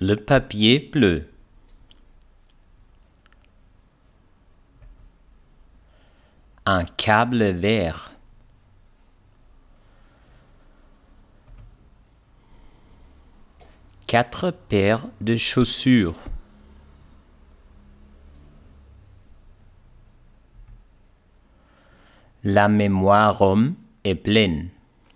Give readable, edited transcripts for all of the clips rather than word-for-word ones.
Le papier bleu. Un câble vert. Quatre paires de chaussures. La mémoire homme est pleine.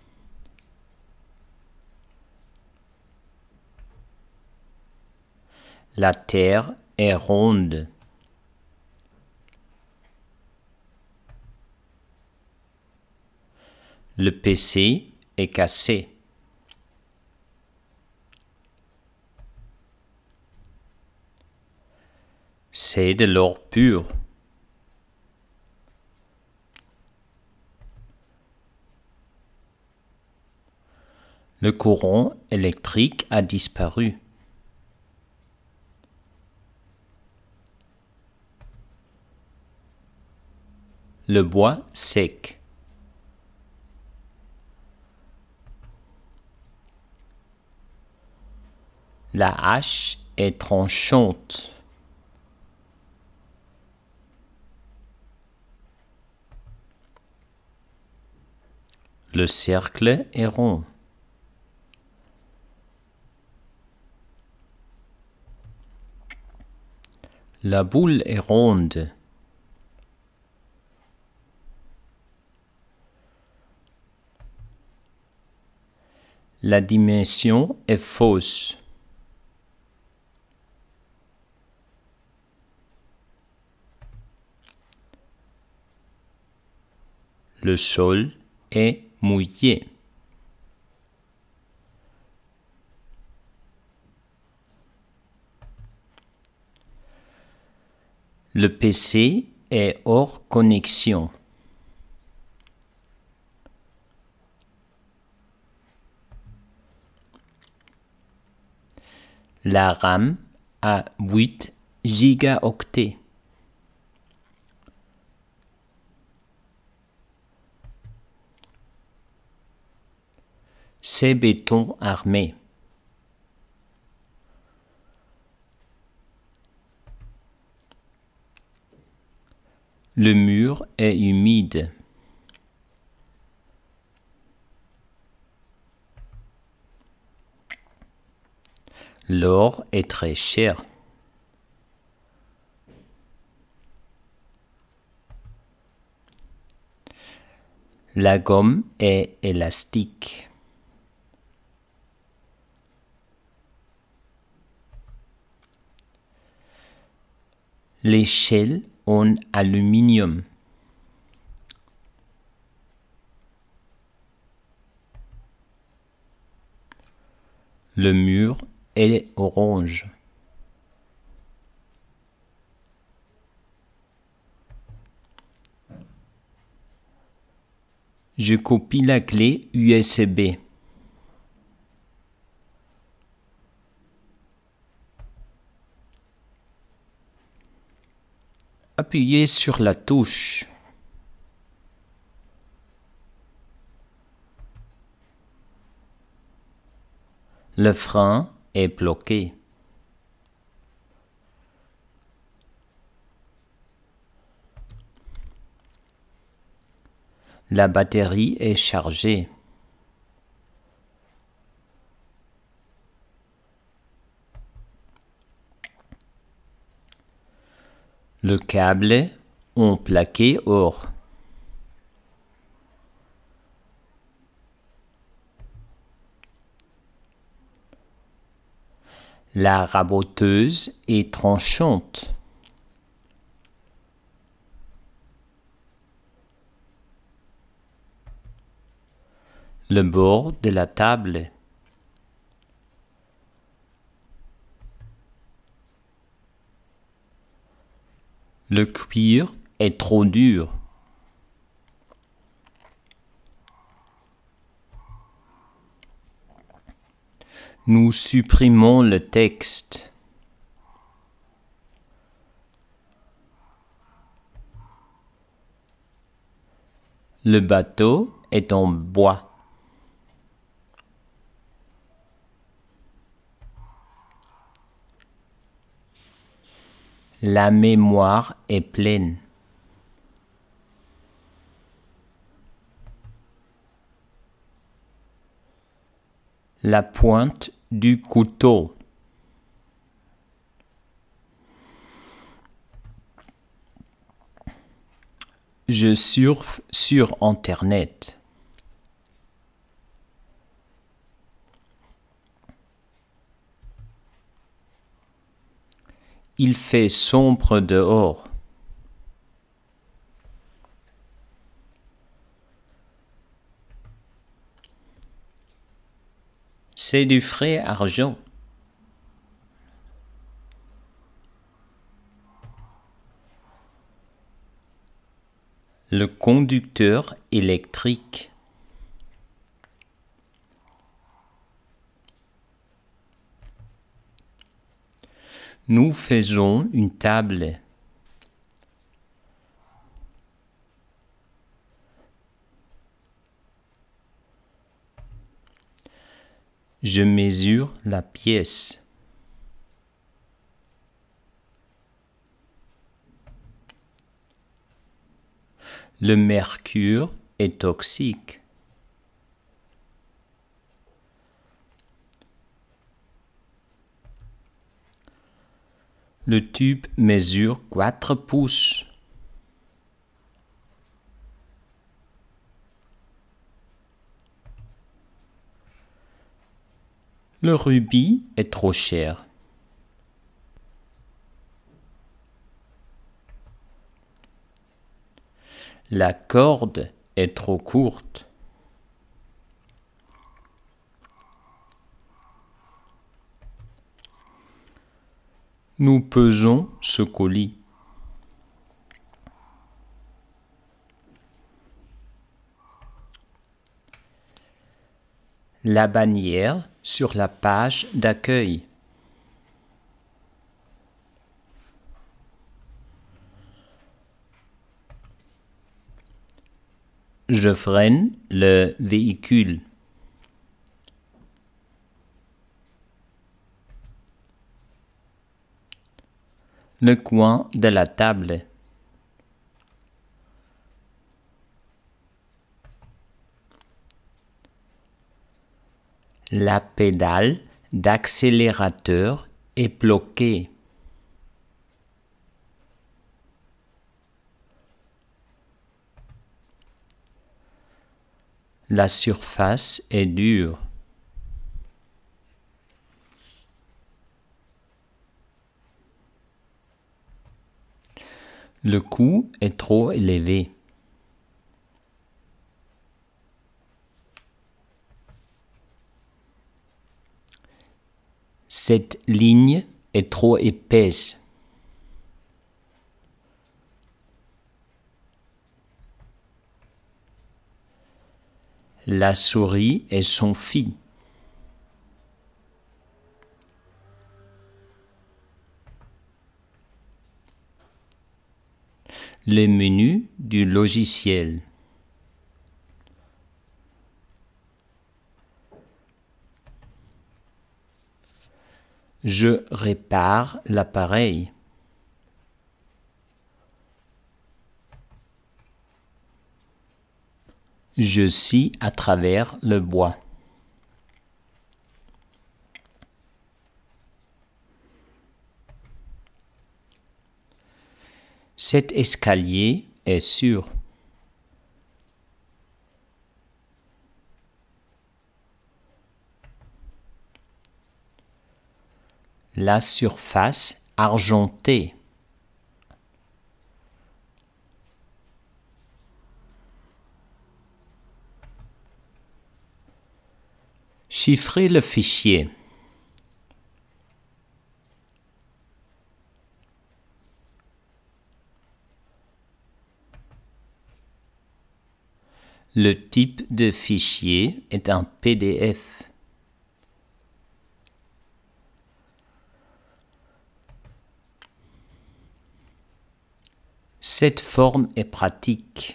La terre est ronde. Le PC est cassé. C'est de l'or pur. Le courant électrique a disparu. Le bois sec. La hache est tranchante. Le cercle est rond. La boule est ronde. La dimension est fausse. Le sol est mouillé. Le PC est hors connexion. La RAM a 8 gigaoctets. C'est béton armé. Le mur est humide. L'or est très cher. La gomme est élastique. L'échelle en aluminium. Le mur est orange. Je copie la clé USB. Appuyez sur la touche. Le frein est bloqué. La batterie est chargée. Le câble en plaqué or. La raboteuse est tranchante. Le bord de la table. Le cuir est trop dur. Nous supprimons le texte. Le bateau est en bois. La mémoire est pleine. La pointe du couteau. Je surfe sur Internet. Il fait sombre dehors. C'est du frais argent. Le conducteur électrique. Nous faisons une table. Je mesure la pièce. Le mercure est toxique. Le tube mesure 4 pouces. Le rubis est trop cher. La corde est trop courte. Nous pesons ce colis. La bannière sur la page d'accueil. Je freine le véhicule. Le coin de la table. La pédale d'accélérateur est bloquée. La surface est dure. Le coût est trop élevé. Cette ligne est trop épaisse. La souris est sans fil. Le menu du logiciel. Je répare l'appareil. Je scie à travers le bois. Cet escalier est sûr. La surface argentée. Chiffrer le fichier. Le type de fichier est un PDF. Cette forme est pratique.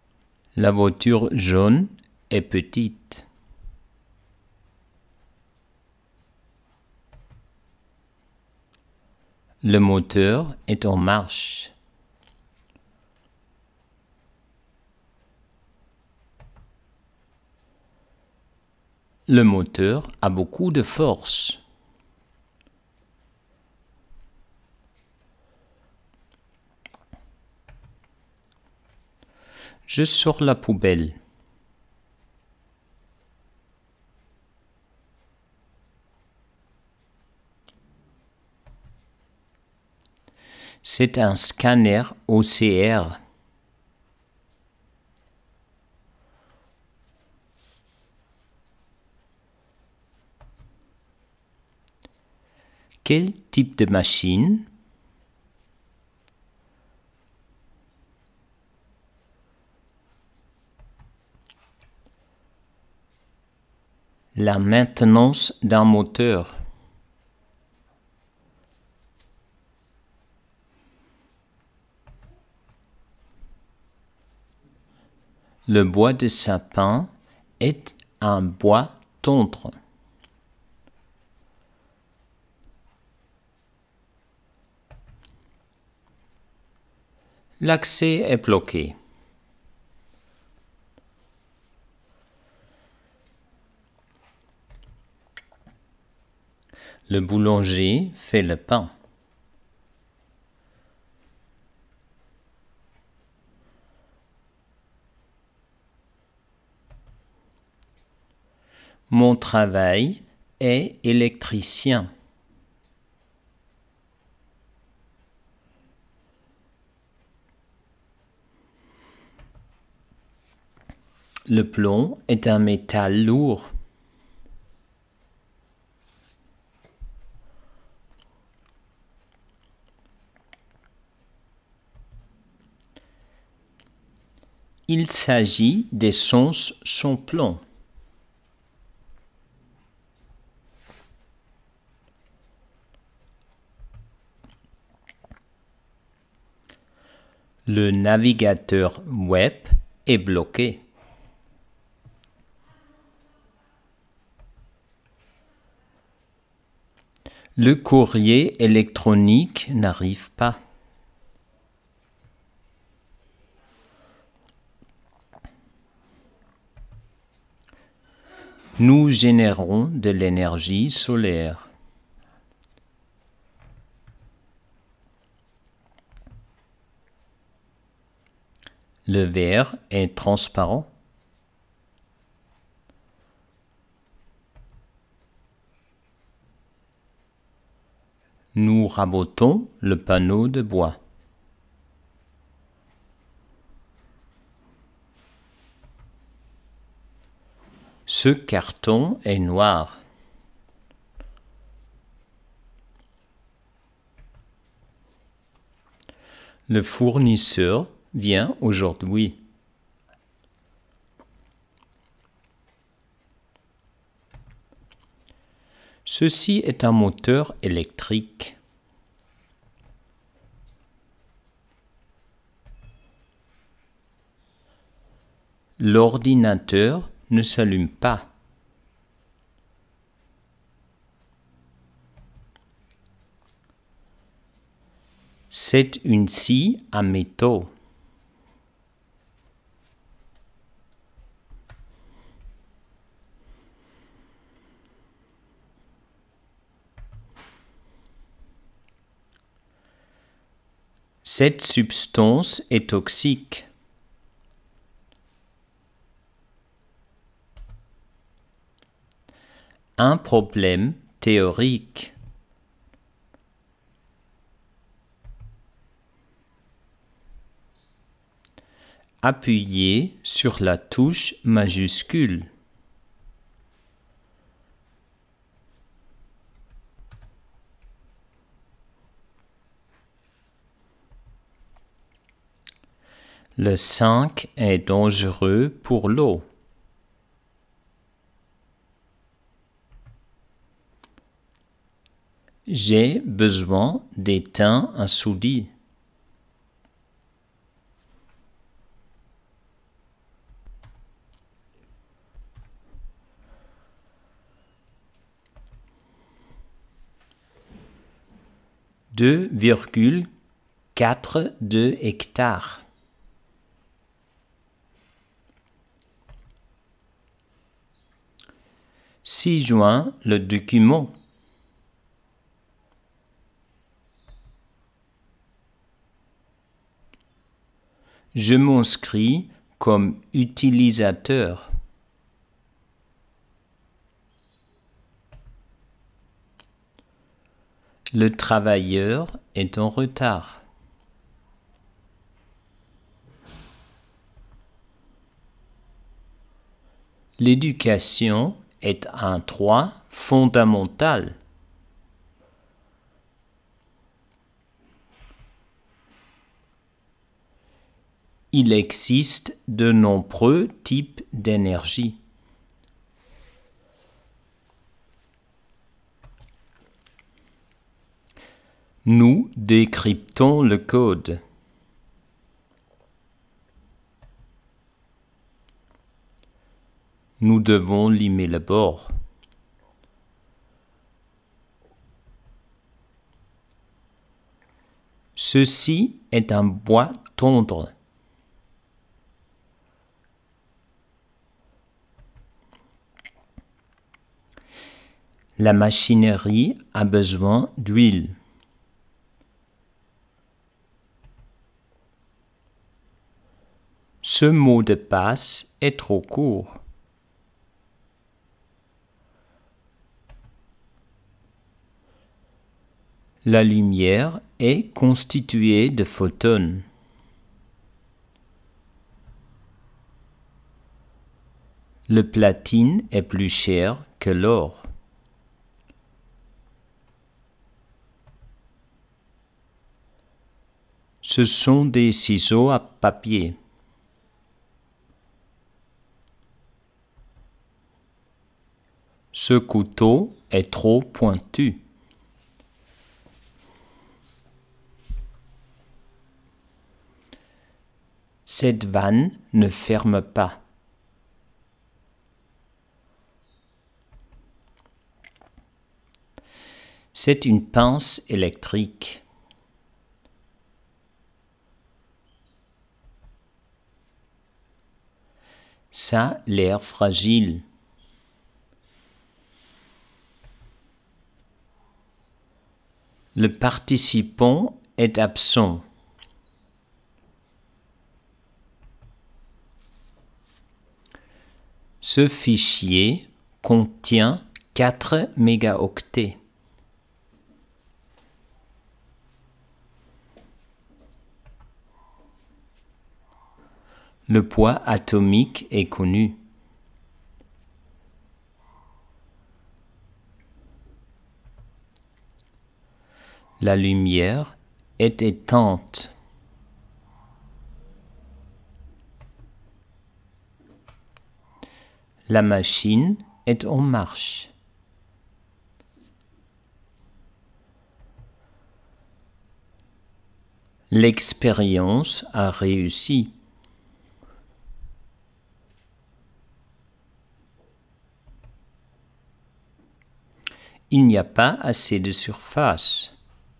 La voiture jaune est petite. Le moteur est en marche. Le moteur a beaucoup de force. Je sors la poubelle. C'est un scanner OCR. Quel type de machine? La maintenance d'un moteur. Le bois de sapin est un bois tendre. L'accès est bloqué. Le boulanger fait le pain. Mon travail est électricien. Le plomb est un métal lourd. Il s'agit d'essence sans plomb. Le navigateur web est bloqué. Le courrier électronique n'arrive pas. Nous générons de l'énergie solaire. Le verre est transparent. Nous rabotons le panneau de bois. Ce carton est noir. Le fournisseur vient aujourd'hui. Ceci est un moteur électrique. L'ordinateur ne s'allume pas. C'est une scie à métaux. Cette substance est toxique. Un problème théorique. Appuyez sur la touche majuscule. Le 5 est dangereux pour l'eau. J'ai besoin d'étain à souder. 2,42 hectares. Si joint le document. Je m'inscris comme utilisateur. Le travailleur est en retard. L'éducation est un droit fondamental. Il existe de nombreux types d'énergie. Nous décryptons le code. Nous devons limer le bord. Ceci est un bois tendre. La machinerie a besoin d'huile. Ce mot de passe est trop court. La lumière est constituée de photons. Le platine est plus cher que l'or. Ce sont des ciseaux à papier. Ce couteau est trop pointu. Cette vanne ne ferme pas. C'est une pince électrique. Ça a l'air fragile. Le participant est absent. Ce fichier contient 4 mégaoctets. Le poids atomique est connu. La lumière est éteinte. La machine est en marche. L'expérience a réussi. Il n'y a pas assez de surface.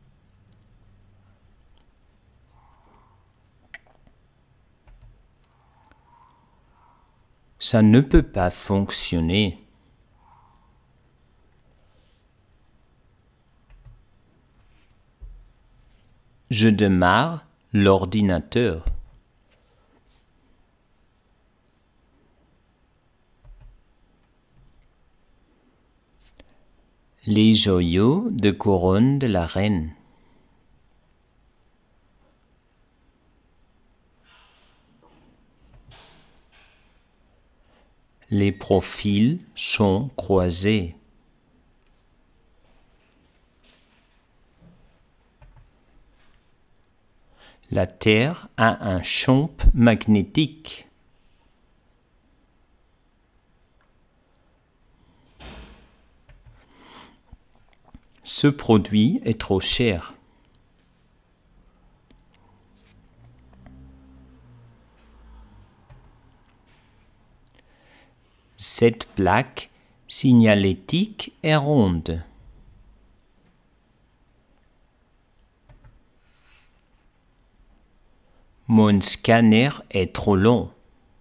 Ça ne peut pas fonctionner. Je démarre l'ordinateur. Les joyaux de couronne de la reine. Les profils sont croisés. La Terre a un champ magnétique. Ce produit est trop cher. Cette plaque signalétique est ronde. Mon scanner est trop long.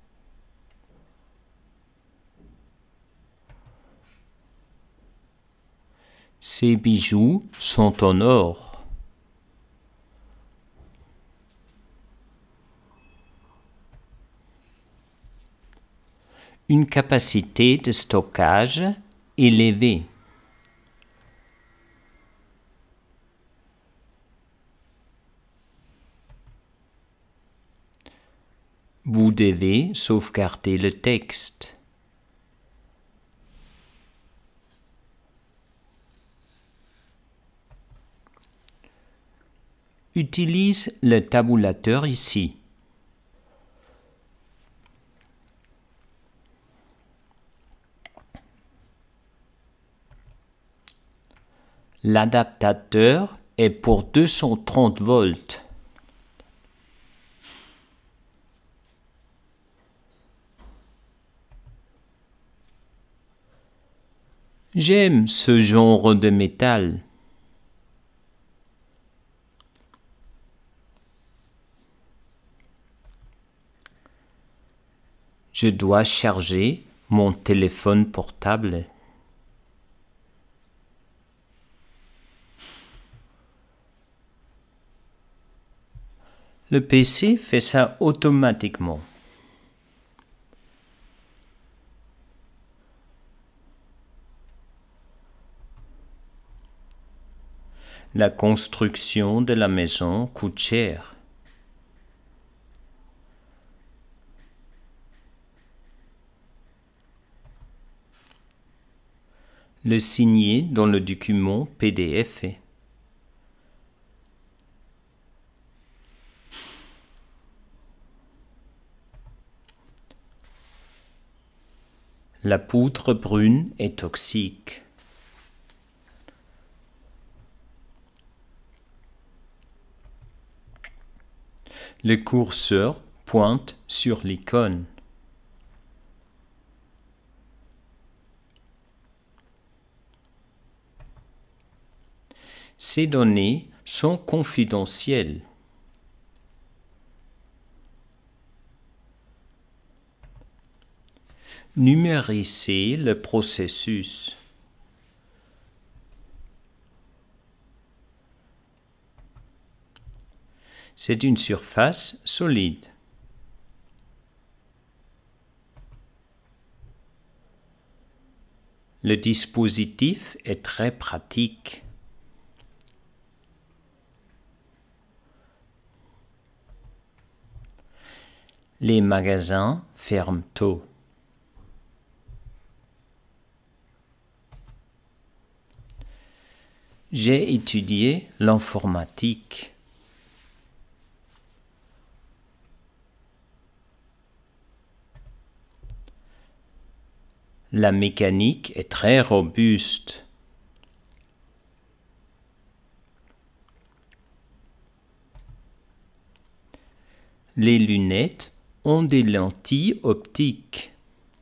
Ces bijoux sont en or. Une capacité de stockage élevée. Vous devez sauvegarder le texte. Utilise le tabulateur ici. L'adaptateur est pour 230 volts. J'aime ce genre de métal. Je dois charger mon téléphone portable. Le PC fait ça automatiquement. La construction de la maison coûte cher. Le signer dans le document PDF. La poudre brune est toxique. Le curseur pointe sur l'icône. Ces données sont confidentielles. Numériser le processus. C'est une surface solide. Le dispositif est très pratique. Les magasins ferment tôt. J'ai étudié l'informatique. La mécanique est très robuste. Les lunettes ont des lentilles optiques.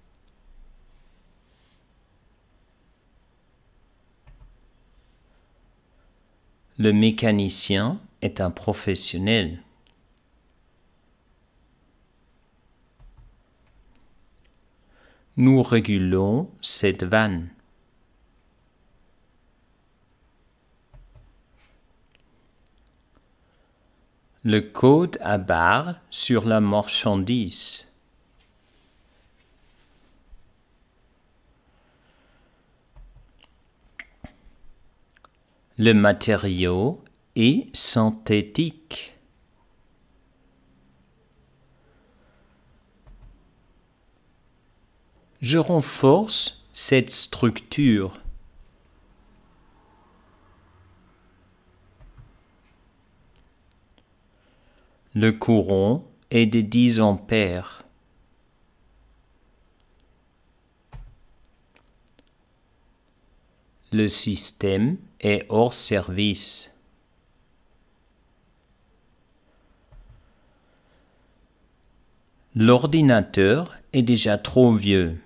Le mécanicien est un professionnel. Nous régulons cette vanne. Le code à barre sur la marchandise. Le matériau est synthétique. Je renforce cette structure. Le courant est de 10 ampères. Le système est hors service. L'ordinateur est déjà trop vieux.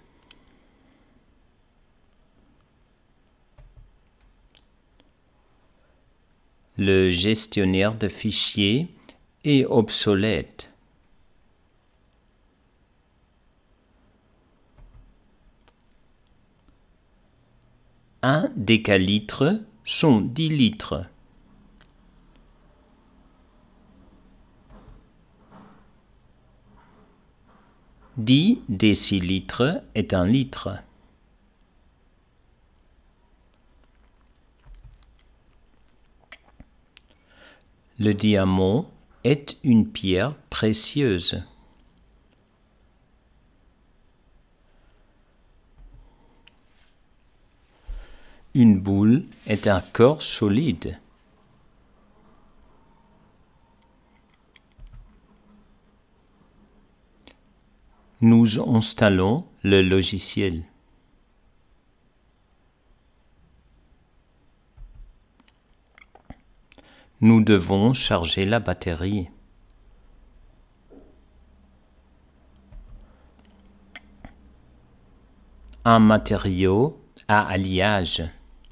Le gestionnaire de fichiers est obsolète. Un décalitre sont 10 litres. 10 décilitres est 1 litre. Le diamant est une pierre précieuse. Une boule est un corps solide. Nous installons le logiciel. Nous devons charger la batterie. Un matériau à alliage.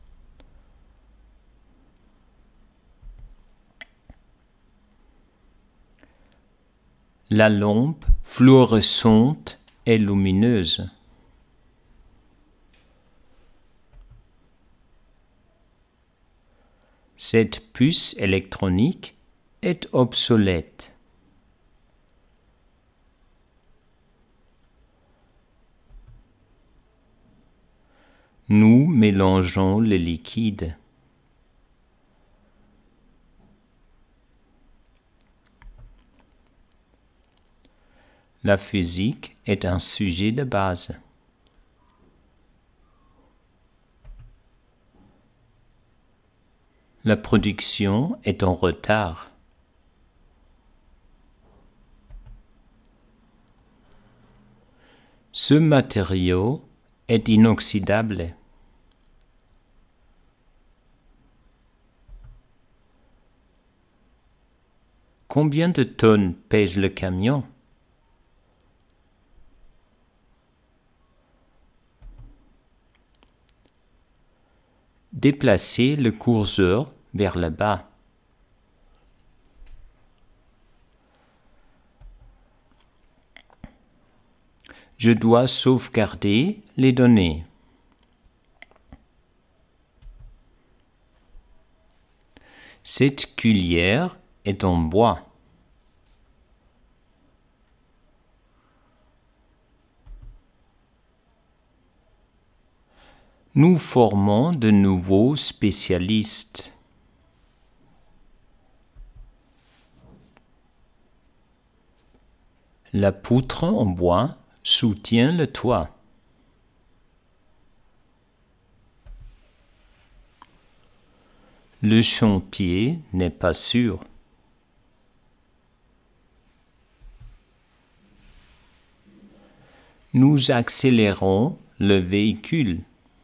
La lampe fluorescente est lumineuse. Cette puce électronique est obsolète. Nous mélangeons le liquide. La physique est un sujet de base. La production est en retard. Ce matériau est inoxydable. Combien de tonnes pèse le camion? Déplacez le curseur vers le bas. Je dois sauvegarder les données. Cette cuillère est en bois. Nous formons de nouveaux spécialistes. La poutre en bois soutient le toit. Le chantier n'est pas sûr. Nous accélérons le véhicule.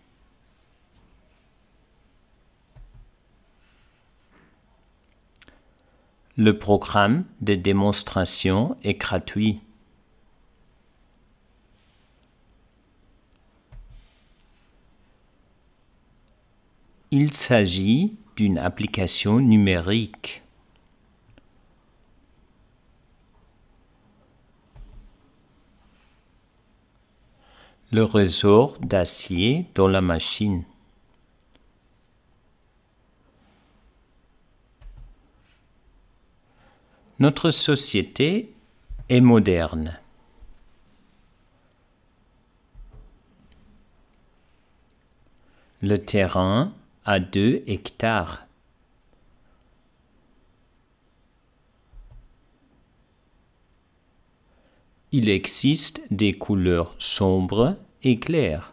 Le programme de démonstration est gratuit. Il s'agit d'une application numérique. Le ressort d'acier dans la machine. Notre société est moderne. Le terrain a 2 hectares. Il existe des couleurs sombres et claires.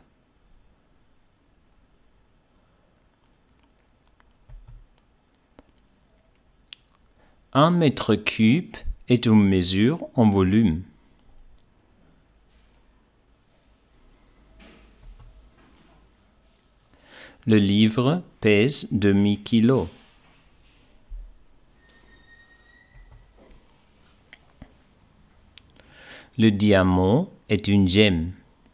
Un mètre cube est une mesure en volume. Le livre pèse demi-kilo. Le diamant est une gemme.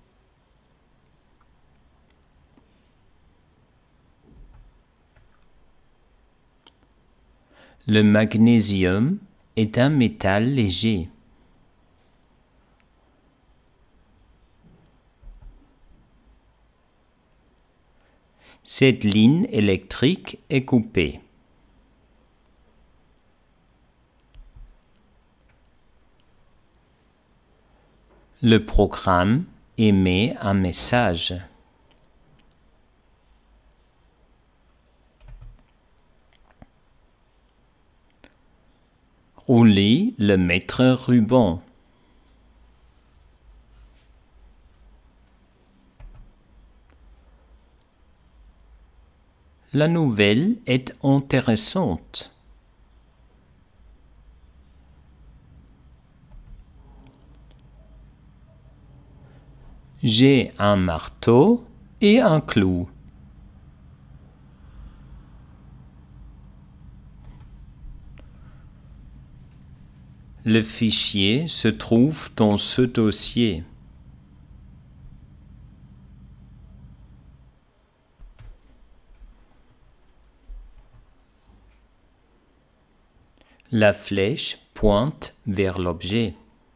Le magnésium est un métal léger. Cette ligne électrique est coupée. Le programme émet un message. Rouler le mètre-ruban. La nouvelle est intéressante. J'ai un marteau et un clou. Le fichier se trouve dans ce dossier. La flèche pointe vers l'objet.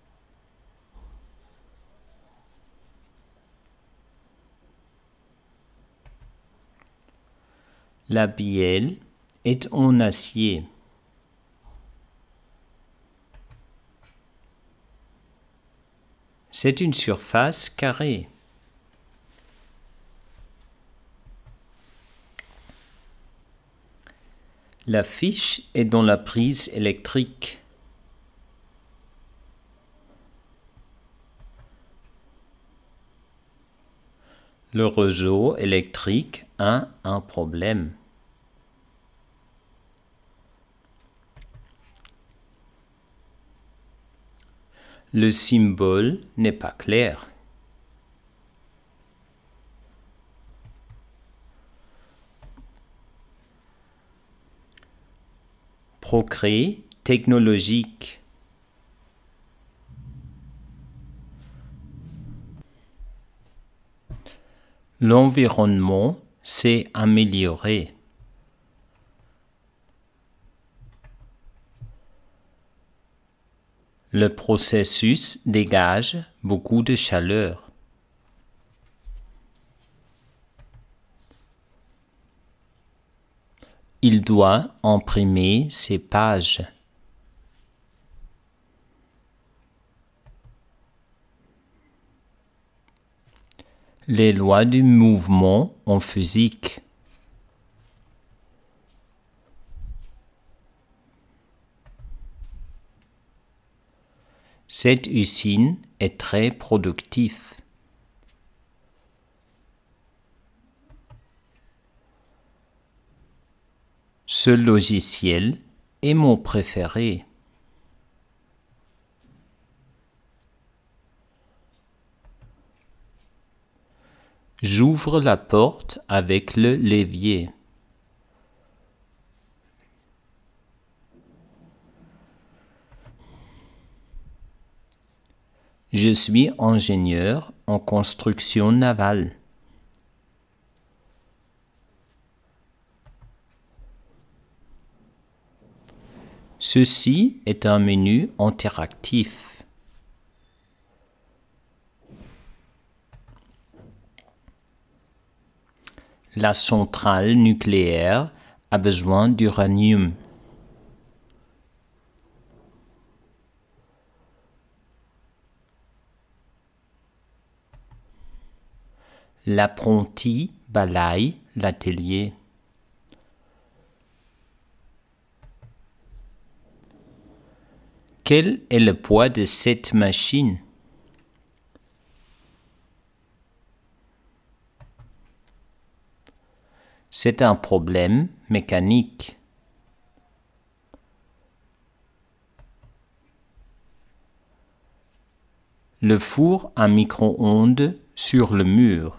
La bielle est en acier. C'est une surface carrée. La fiche est dans la prise électrique. Le réseau électrique a un problème. Le symbole n'est pas clair. Progrès technologique. L'environnement s'est amélioré. Le processus dégage beaucoup de chaleur. Il doit imprimer ces pages. Les lois du mouvement en physique. Cette usine est très productive. Ce logiciel est mon préféré. J'ouvre la porte avec le levier. Je suis ingénieur en construction navale. Ceci est un menu interactif. La centrale nucléaire a besoin d'uranium. L'apprenti balaye l'atelier. Quel est le poids de cette machine? C'est un problème mécanique. Le four à micro-ondes sur le mur.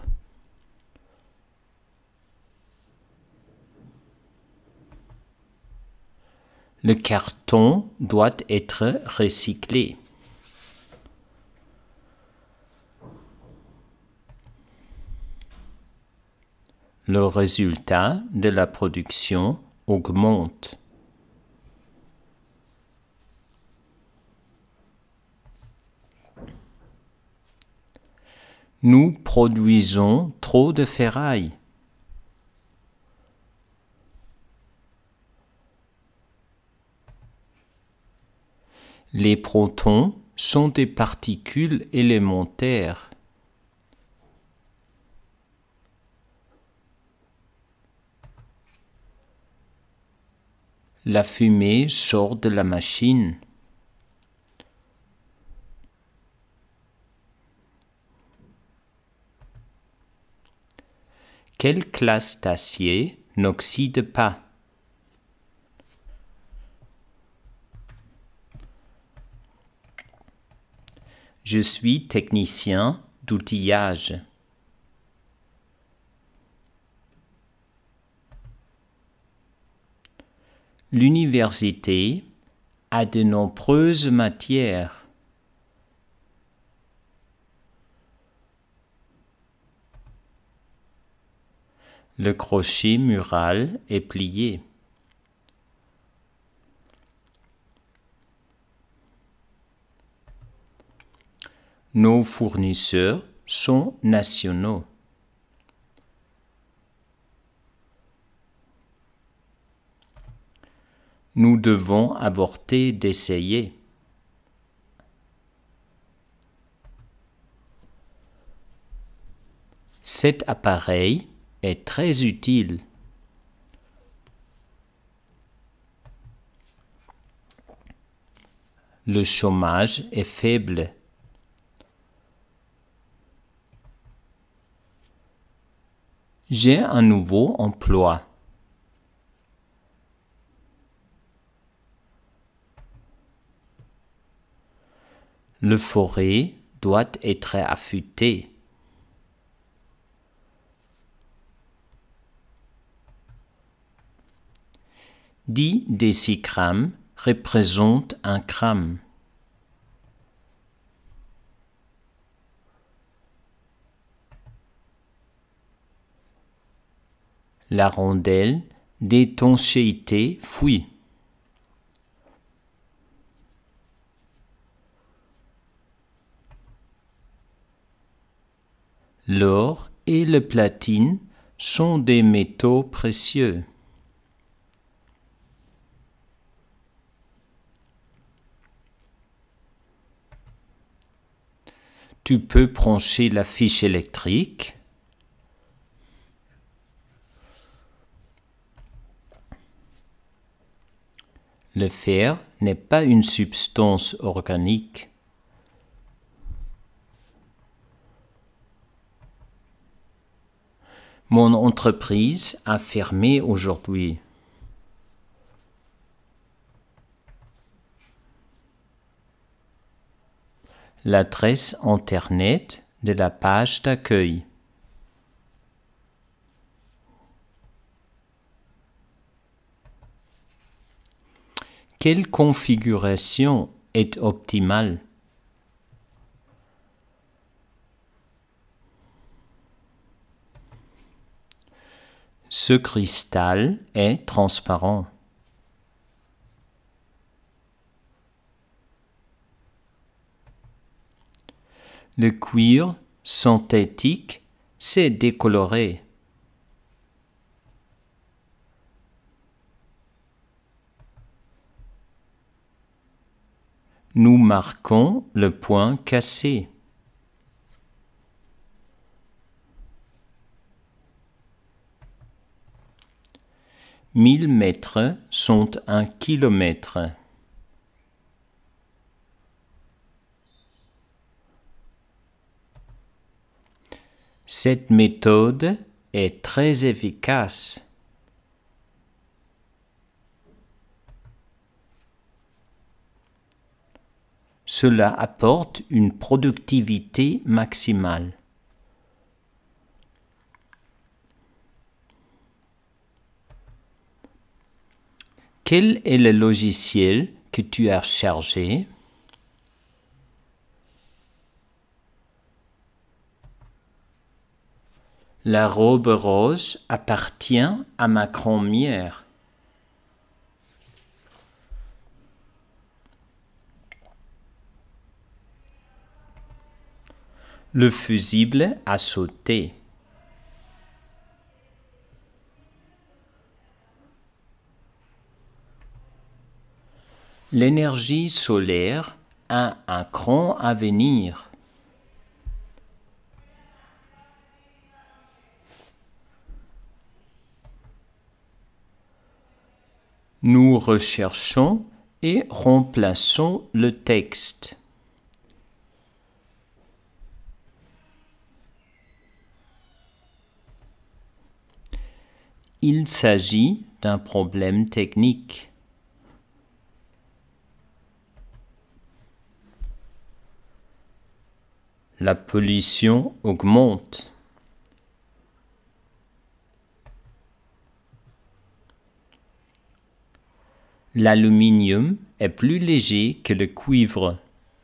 Le carton doit être recyclé. Le résultat de la production augmente. Nous produisons trop de ferraille. Les protons sont des particules élémentaires. La fumée sort de la machine. Quelle classe d'acier n'oxyde pas? Je suis technicien d'outillage. L'université a de nombreuses matières. Le crochet mural est plié. Nos fournisseurs sont nationaux. Nous devons avorter d'essayer. Cet appareil est très utile. Le chômage est faible. J'ai un nouveau emploi. Le forêt doit être affûté. 10 décigrammes représentent 1 gramme. La rondelle d'étanchéité fuit. L'or et le platine sont des métaux précieux. Tu peux brancher la fiche électrique. Le fer n'est pas une substance organique. Mon entreprise a fermé aujourd'hui. L'adresse Internet de la page d'accueil. Quelle configuration est optimale? Ce cristal est transparent. Le cuir synthétique s'est décoloré. Nous marquons le point cassé. « 1000 mètres sont 1 kilomètre. » Cette méthode est très efficace. Cela apporte une productivité maximale. Quel est le logiciel que tu as chargé? La robe rose appartient à ma grand-mère. Le fusible a sauté. L'énergie solaire a un grand avenir. Nous recherchons et remplaçons le texte. Il s'agit d'un problème technique. La pollution augmente. L'aluminium est plus léger que le cuivre.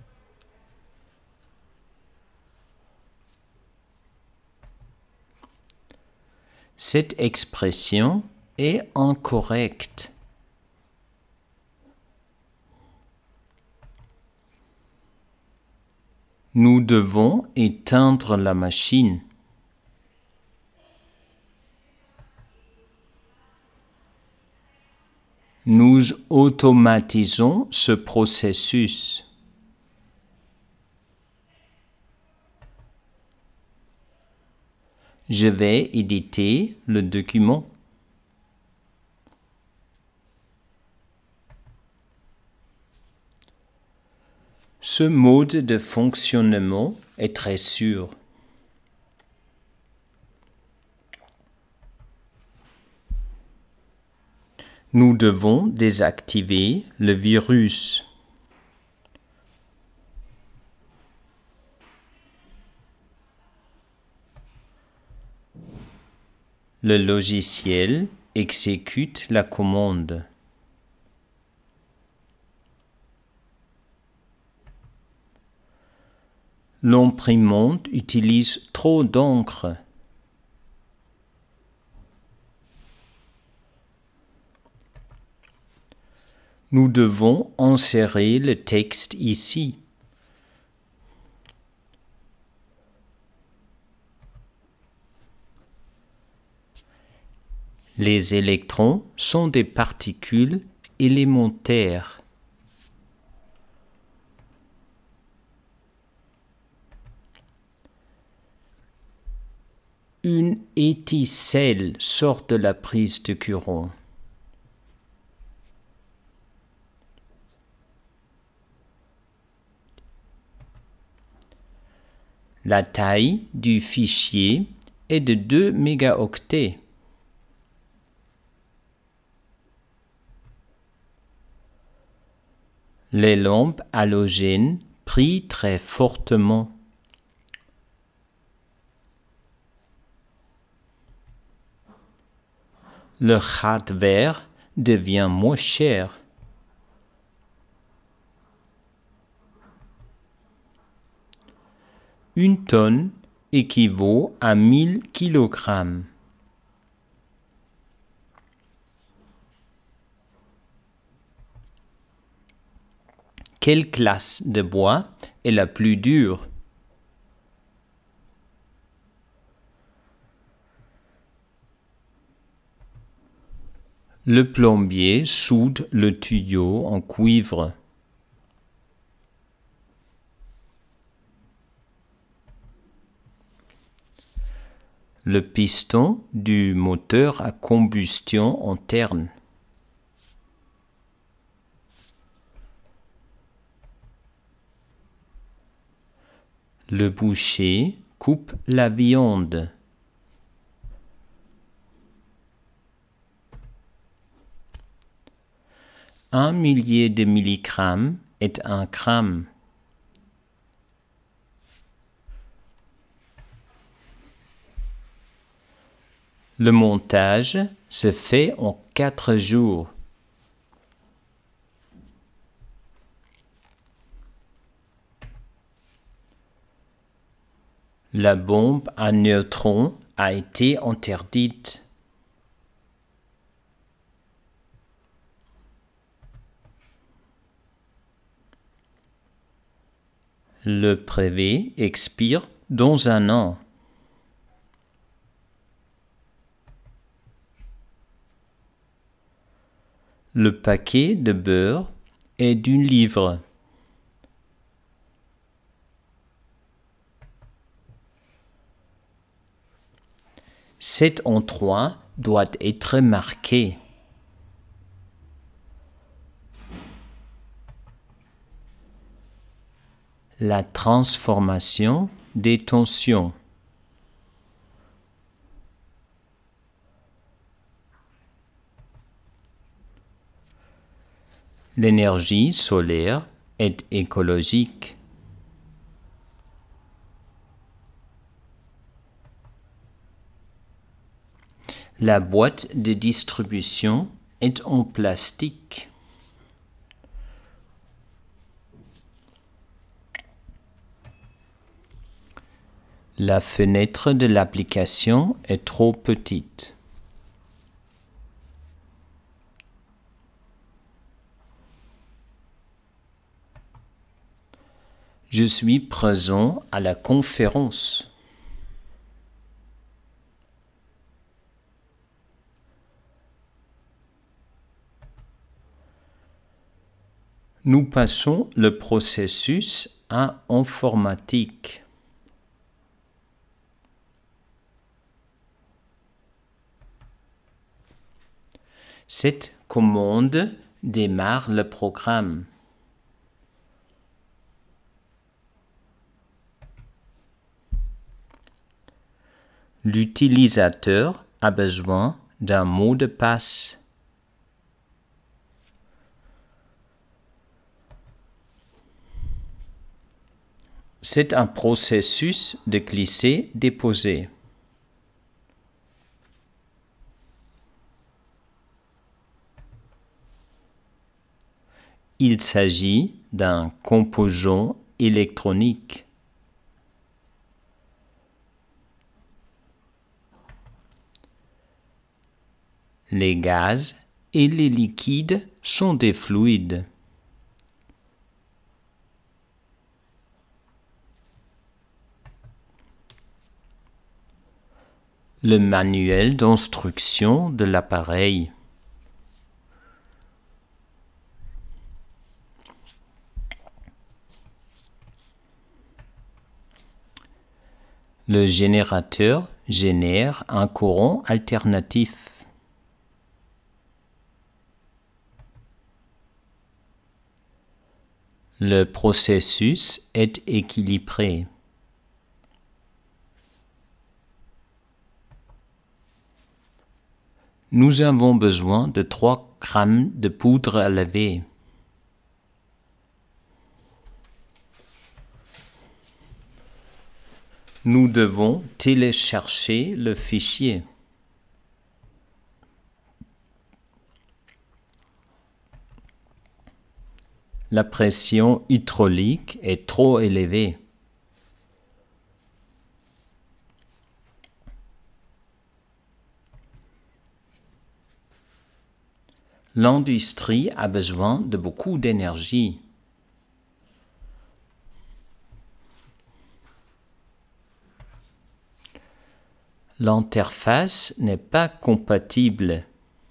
Cette expression est incorrecte. Nous devons éteindre la machine. Nous automatisons ce processus. Je vais éditer le document. Ce mode de fonctionnement est très sûr. Nous devons désactiver le virus. Le logiciel exécute la commande. L'imprimante utilise trop d'encre. Nous devons insérer le texte ici. Les électrons sont des particules élémentaires. Une étincelle sort de la prise de courant. La taille du fichier est de 2 mégaoctets. Les lampes halogènes brillent très fortement. Le hardware devient moins cher. Une tonne équivaut à 1000 kg. Quelle classe de bois est la plus dure? Le plombier soude le tuyau en cuivre. Le piston du moteur à combustion interne. Le boucher coupe la viande. Un millier de milligrammes est un gramme. Le montage se fait en 4 jours. La bombe à neutrons a été interdite. Le brevet expire dans un an. Le paquet de beurre et du livre. Cet endroit doit être marqué. La transformation des tensions. L'énergie solaire est écologique. La boîte de distribution est en plastique. La fenêtre de l'application est trop petite. Je suis présent à la conférence. Nous passons le processus à informatique. Cette commande démarre le programme. L'utilisateur a besoin d'un mot de passe. C'est un processus de glisser-déposer. Il s'agit d'un composant électronique. Les gaz et les liquides sont des fluides. Le manuel d'instruction de l'appareil. Le générateur génère un courant alternatif. Le processus est équilibré. Nous avons besoin de 3 grammes de poudre à laver. Nous devons télécharger le fichier. La pression hydraulique est trop élevée. L'industrie a besoin de beaucoup d'énergie. L'interface n'est pas compatible.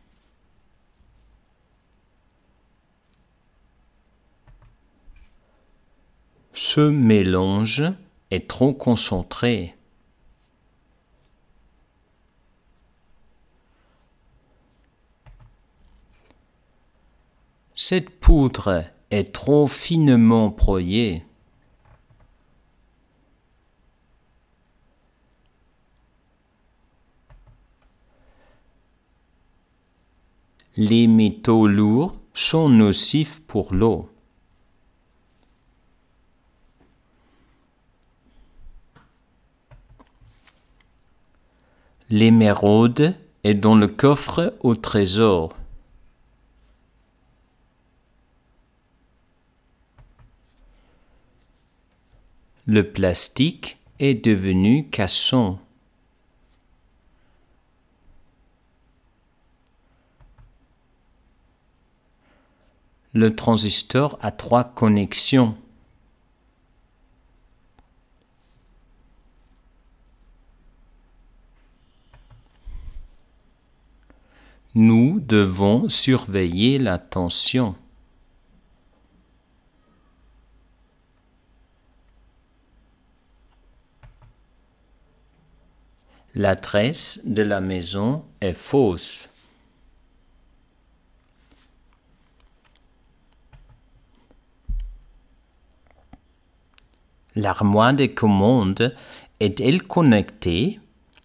Ce mélange est trop concentré. Cette poudre est trop finement broyée. Les métaux lourds sont nocifs pour l'eau. L'émeraude est dans le coffre au trésor. Le plastique est devenu cassant. Le transistor a 3 connexions. Nous devons surveiller la tension. L'adresse de la maison est fausse. L'armoire de commande est-elle connectée?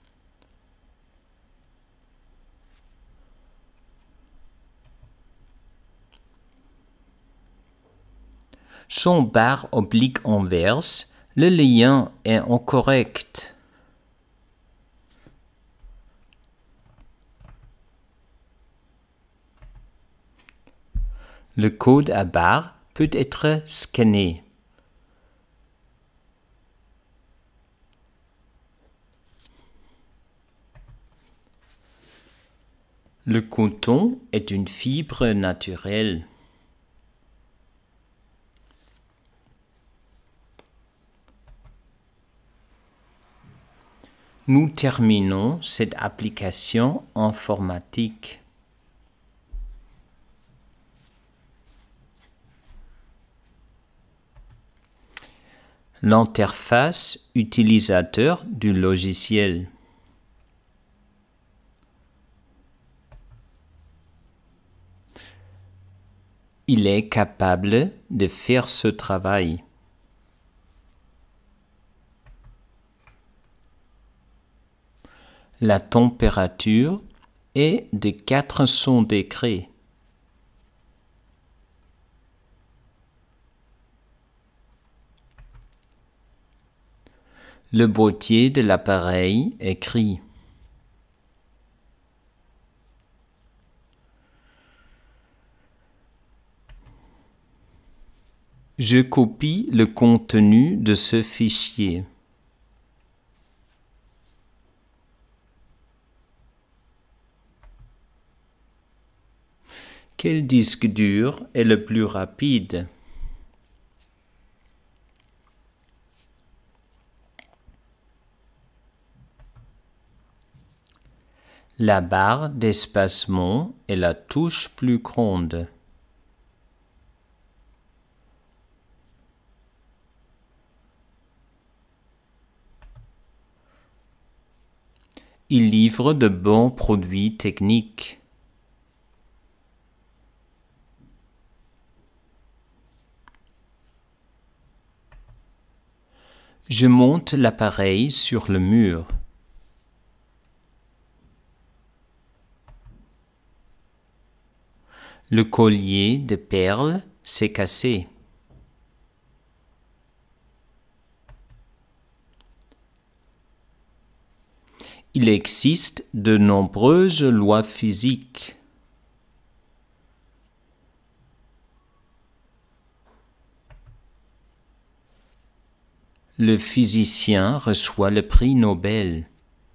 Son barre oblique inverse, le lien est incorrect. Le code à barre peut être scanné. Le coton est une fibre naturelle. Nous terminons cette application informatique. L'interface utilisateur du logiciel. Il est capable de faire ce travail. La température est de 400 degrés. Le boîtier de l'appareil est gris. Je copie le contenu de ce fichier. Quel disque dur est le plus rapide? La barre d'espacement est la touche plus grande. Il livre de bons produits techniques. Je monte l'appareil sur le mur. Le collier de perles s'est cassé. Il existe de nombreuses lois physiques. Le physicien reçoit le prix Nobel.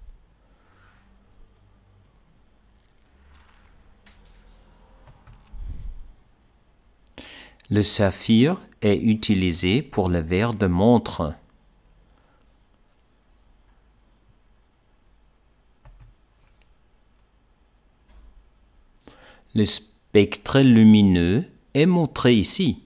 Le saphir est utilisé pour le verre de montre. Le spectre lumineux est montré ici.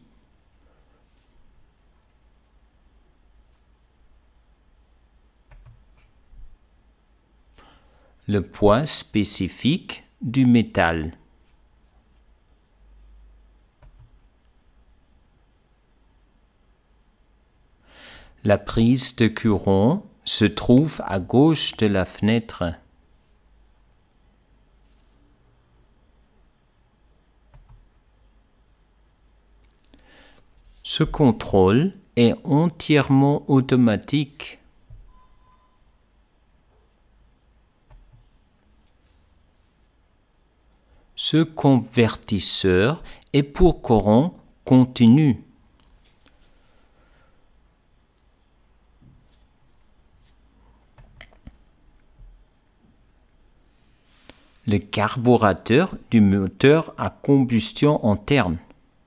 Le poids spécifique du métal. La prise de courant se trouve à gauche de la fenêtre. Ce contrôle est entièrement automatique. Ce convertisseur est pour courant continu. Le carburateur du moteur à combustion interne.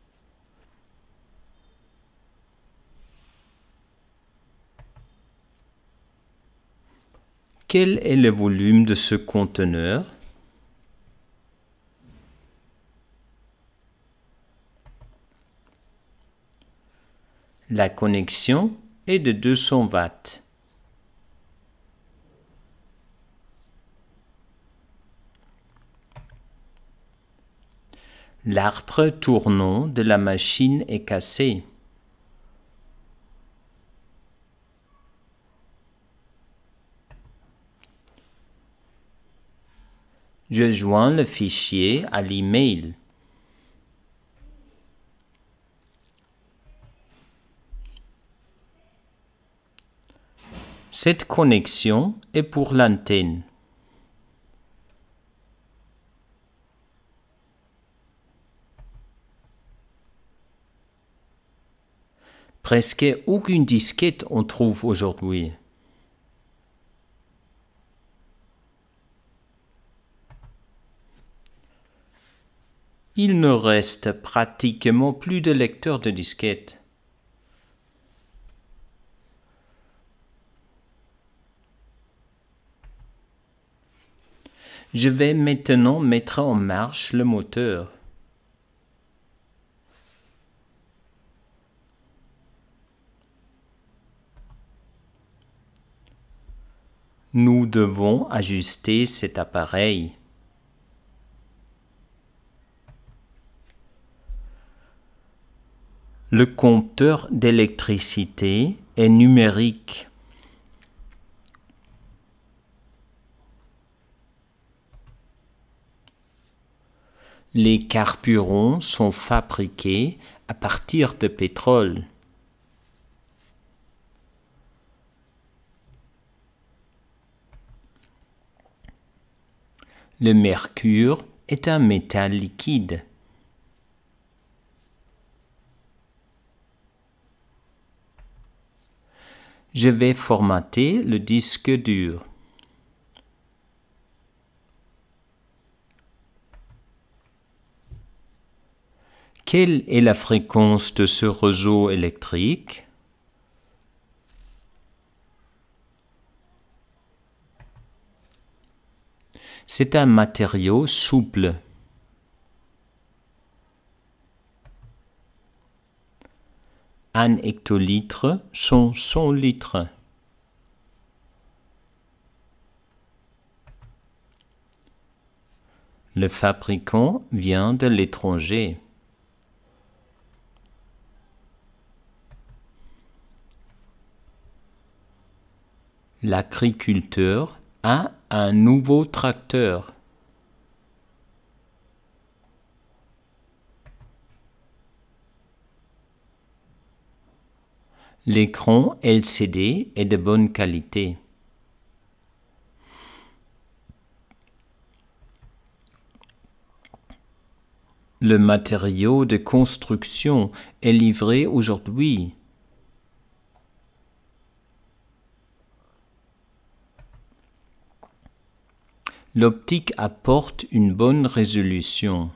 Quel est le volume de ce conteneur? La connexion est de 200 watts. L'arbre tournant de la machine est cassé. Je joins le fichier à l'email. Cette connexion est pour l'antenne. Presque aucune disquette on trouve aujourd'hui. Il ne reste pratiquement plus de lecteurs de disquettes. Je vais maintenant mettre en marche le moteur. Nous devons ajuster cet appareil. Le compteur d'électricité est numérique. Les carburants sont fabriqués à partir de pétrole. Le mercure est un métal liquide. Je vais formater le disque dur. Quelle est la fréquence de ce réseau électrique? C'est un matériau souple. Un hectolitre sont 100 litres. Le fabricant vient de l'étranger. L'agriculteur a un nouveau tracteur. L'écran LCD est de bonne qualité. Le matériau de construction est livré aujourd'hui. L'optique apporte une bonne résolution.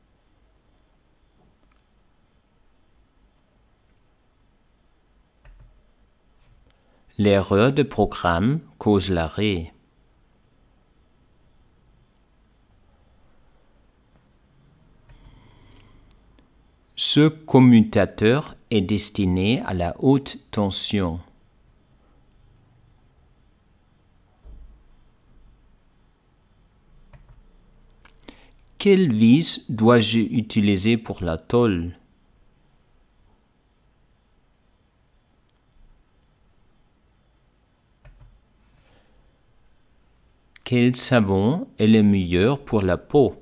L'erreur de programme cause l'arrêt. Ce commutateur est destiné à la haute tension. Quelle vis dois-je utiliser pour la tôle? Quel savon est le meilleur pour la peau?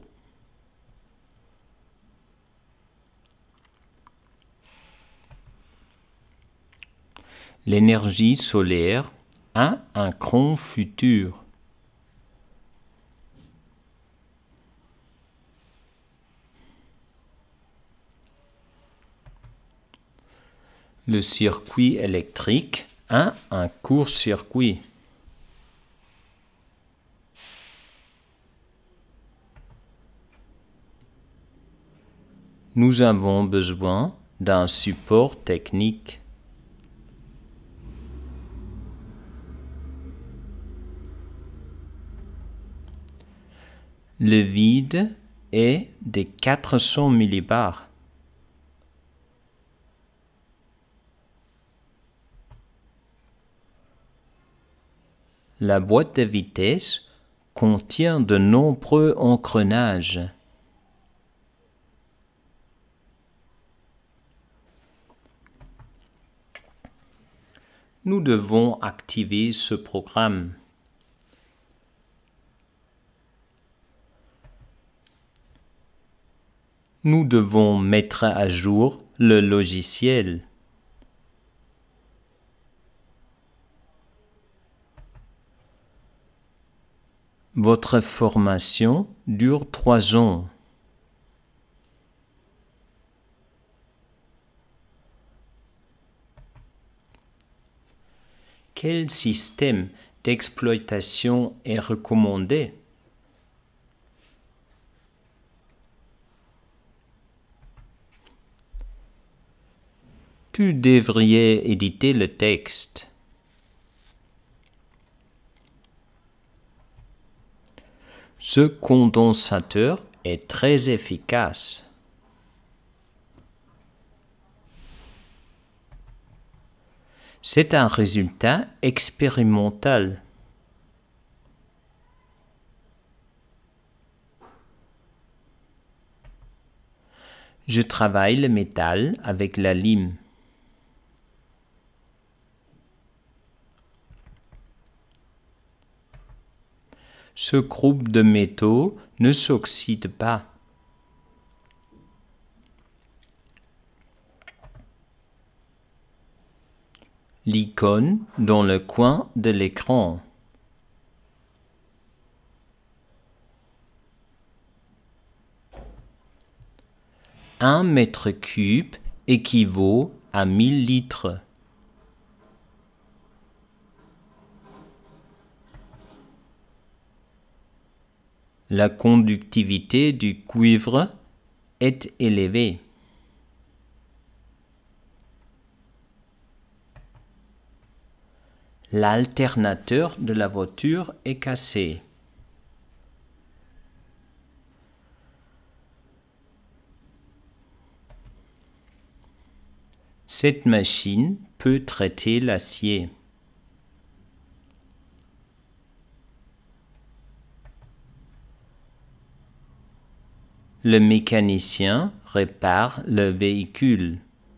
L'énergie solaire a un grand futur. Le circuit électrique a un court-circuit. Nous avons besoin d'un support technique. Le vide est de 400 millibars. La boîte de vitesse contient de nombreux engrenages. Nous devons activer ce programme. Nous devons mettre à jour le logiciel. Votre formation dure 3 ans. Quel système d'exploitation est recommandé? Tu devrais éditer le texte. Ce condensateur est très efficace. C'est un résultat expérimental. Je travaille le métal avec la lime. Ce groupe de métaux ne s'oxyde pas. L'icône dans le coin de l'écran. Un mètre cube équivaut à 1000 litres. La conductivité du cuivre est élevée. L'alternateur de la voiture est cassé. Cette machine peut traiter l'acier. Le mécanicien répare le véhicule.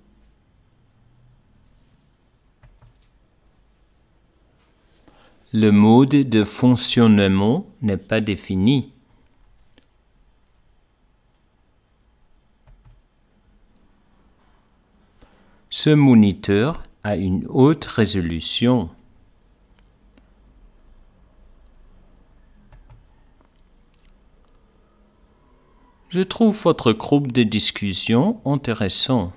Le mode de fonctionnement n'est pas défini. Ce moniteur a une haute résolution. Je trouve votre groupe de discussion intéressant.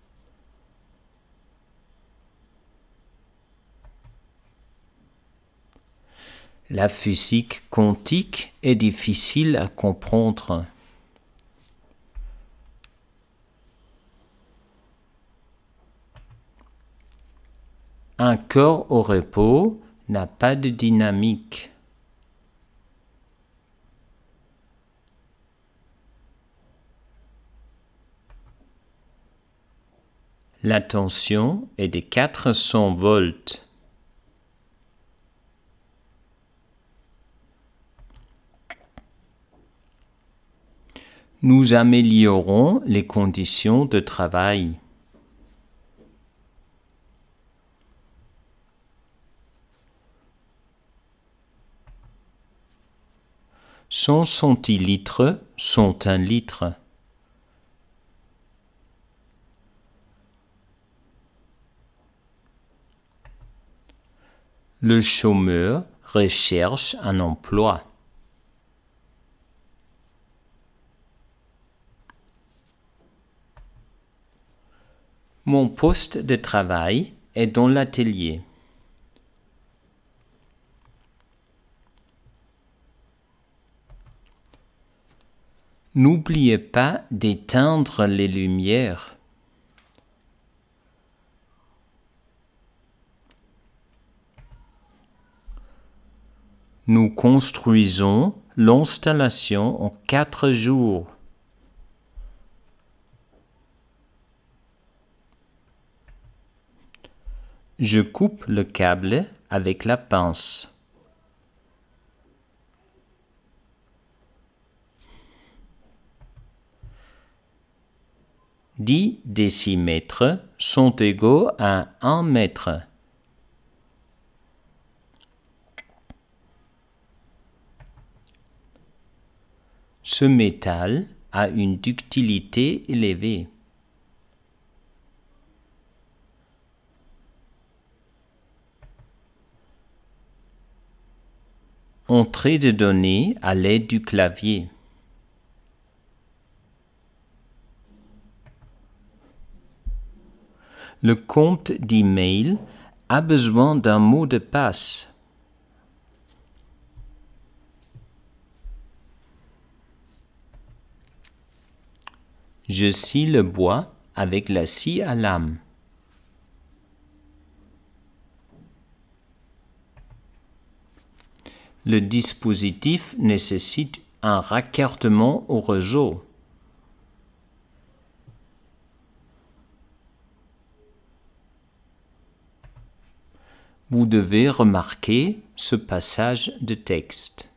La physique quantique est difficile à comprendre. Un corps au repos n'a pas de dynamique. La tension est de 400 volts. Nous améliorons les conditions de travail. « 100 centilitres sont 1 litre. » Le chômeur recherche un emploi. Mon poste de travail est dans l'atelier. N'oubliez pas d'éteindre les lumières. Nous construisons l'installation en 4 jours. Je coupe le câble avec la pince. « 10 décimètres sont égaux à 1 mètre. Ce métal a une ductilité élevée. Entrer des données à l'aide du clavier. Le compte d'email a besoin d'un mot de passe. Je scie le bois avec la scie à lame. Le dispositif nécessite un raccordement au réseau. Vous devez remarquer ce passage de texte.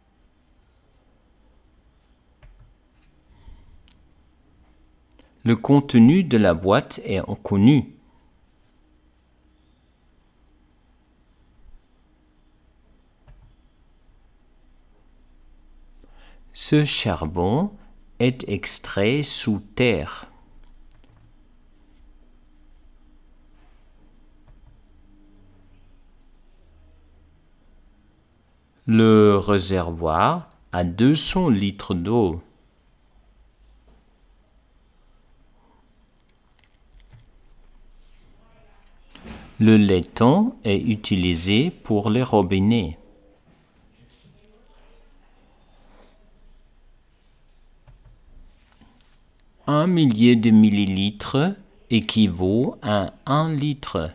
Le contenu de la boîte est inconnu. Ce charbon est extrait sous terre. Le réservoir a 200 litres d'eau. Le laiton est utilisé pour les robinets. Un millier de millilitres équivaut à 1 litre.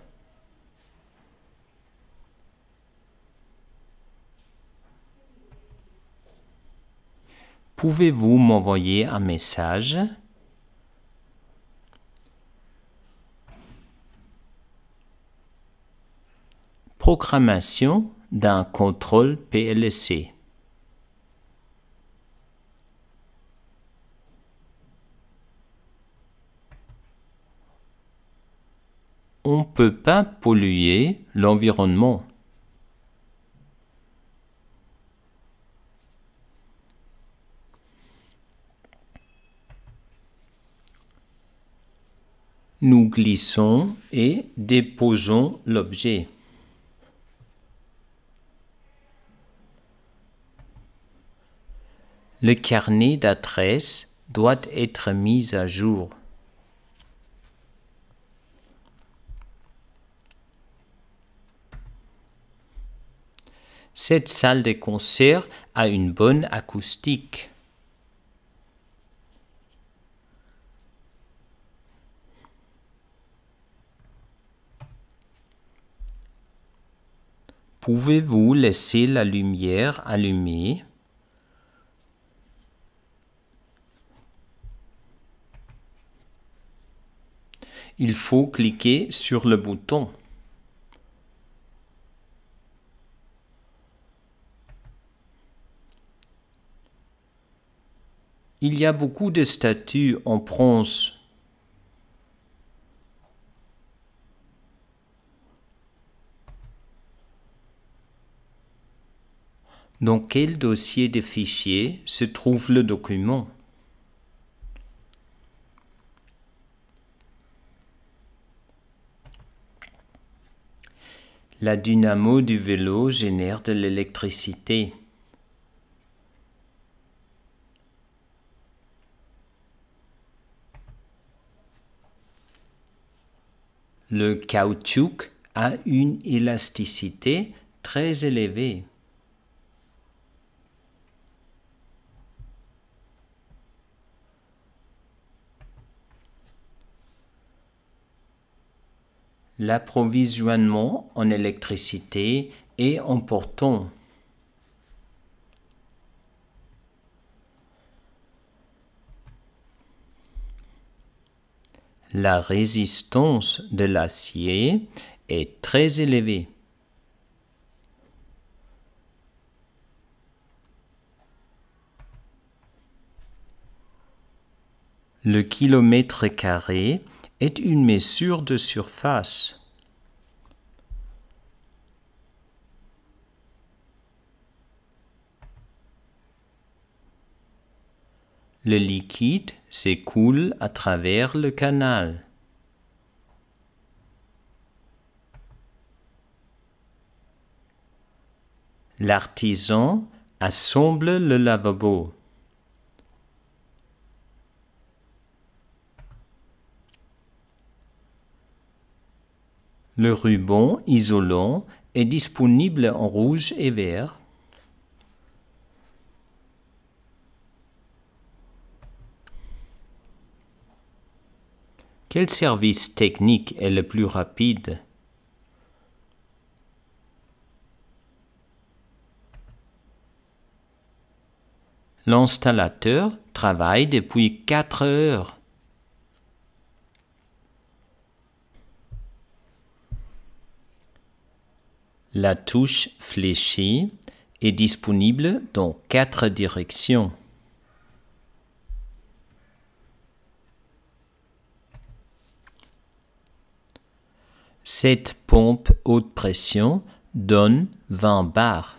Pouvez-vous m'envoyer un message? Programmation d'un contrôle PLC. On ne peut pas polluer l'environnement. Nous glissons et déposons l'objet. Le carnet d'adresse doit être mis à jour. Cette salle de concert a une bonne acoustique. Pouvez-vous laisser la lumière allumée? Il faut cliquer sur le bouton. Il y a beaucoup de statues en bronze. Dans quel dossier de fichiers se trouve le document? La dynamo du vélo génère de l'électricité. Le caoutchouc a une élasticité très élevée. L'approvisionnement en électricité est important. La résistance de l'acier est très élevée. Le kilomètre carré est une mesure de surface. Le liquide s'écoule à travers le canal. L'artisan assemble le lavabo. Le ruban isolant est disponible en rouge et vert. Quel service technique est le plus rapide? L'installateur travaille depuis 4 heures. La touche fléchée est disponible dans 4 directions. Cette pompe haute pression donne 20 bars.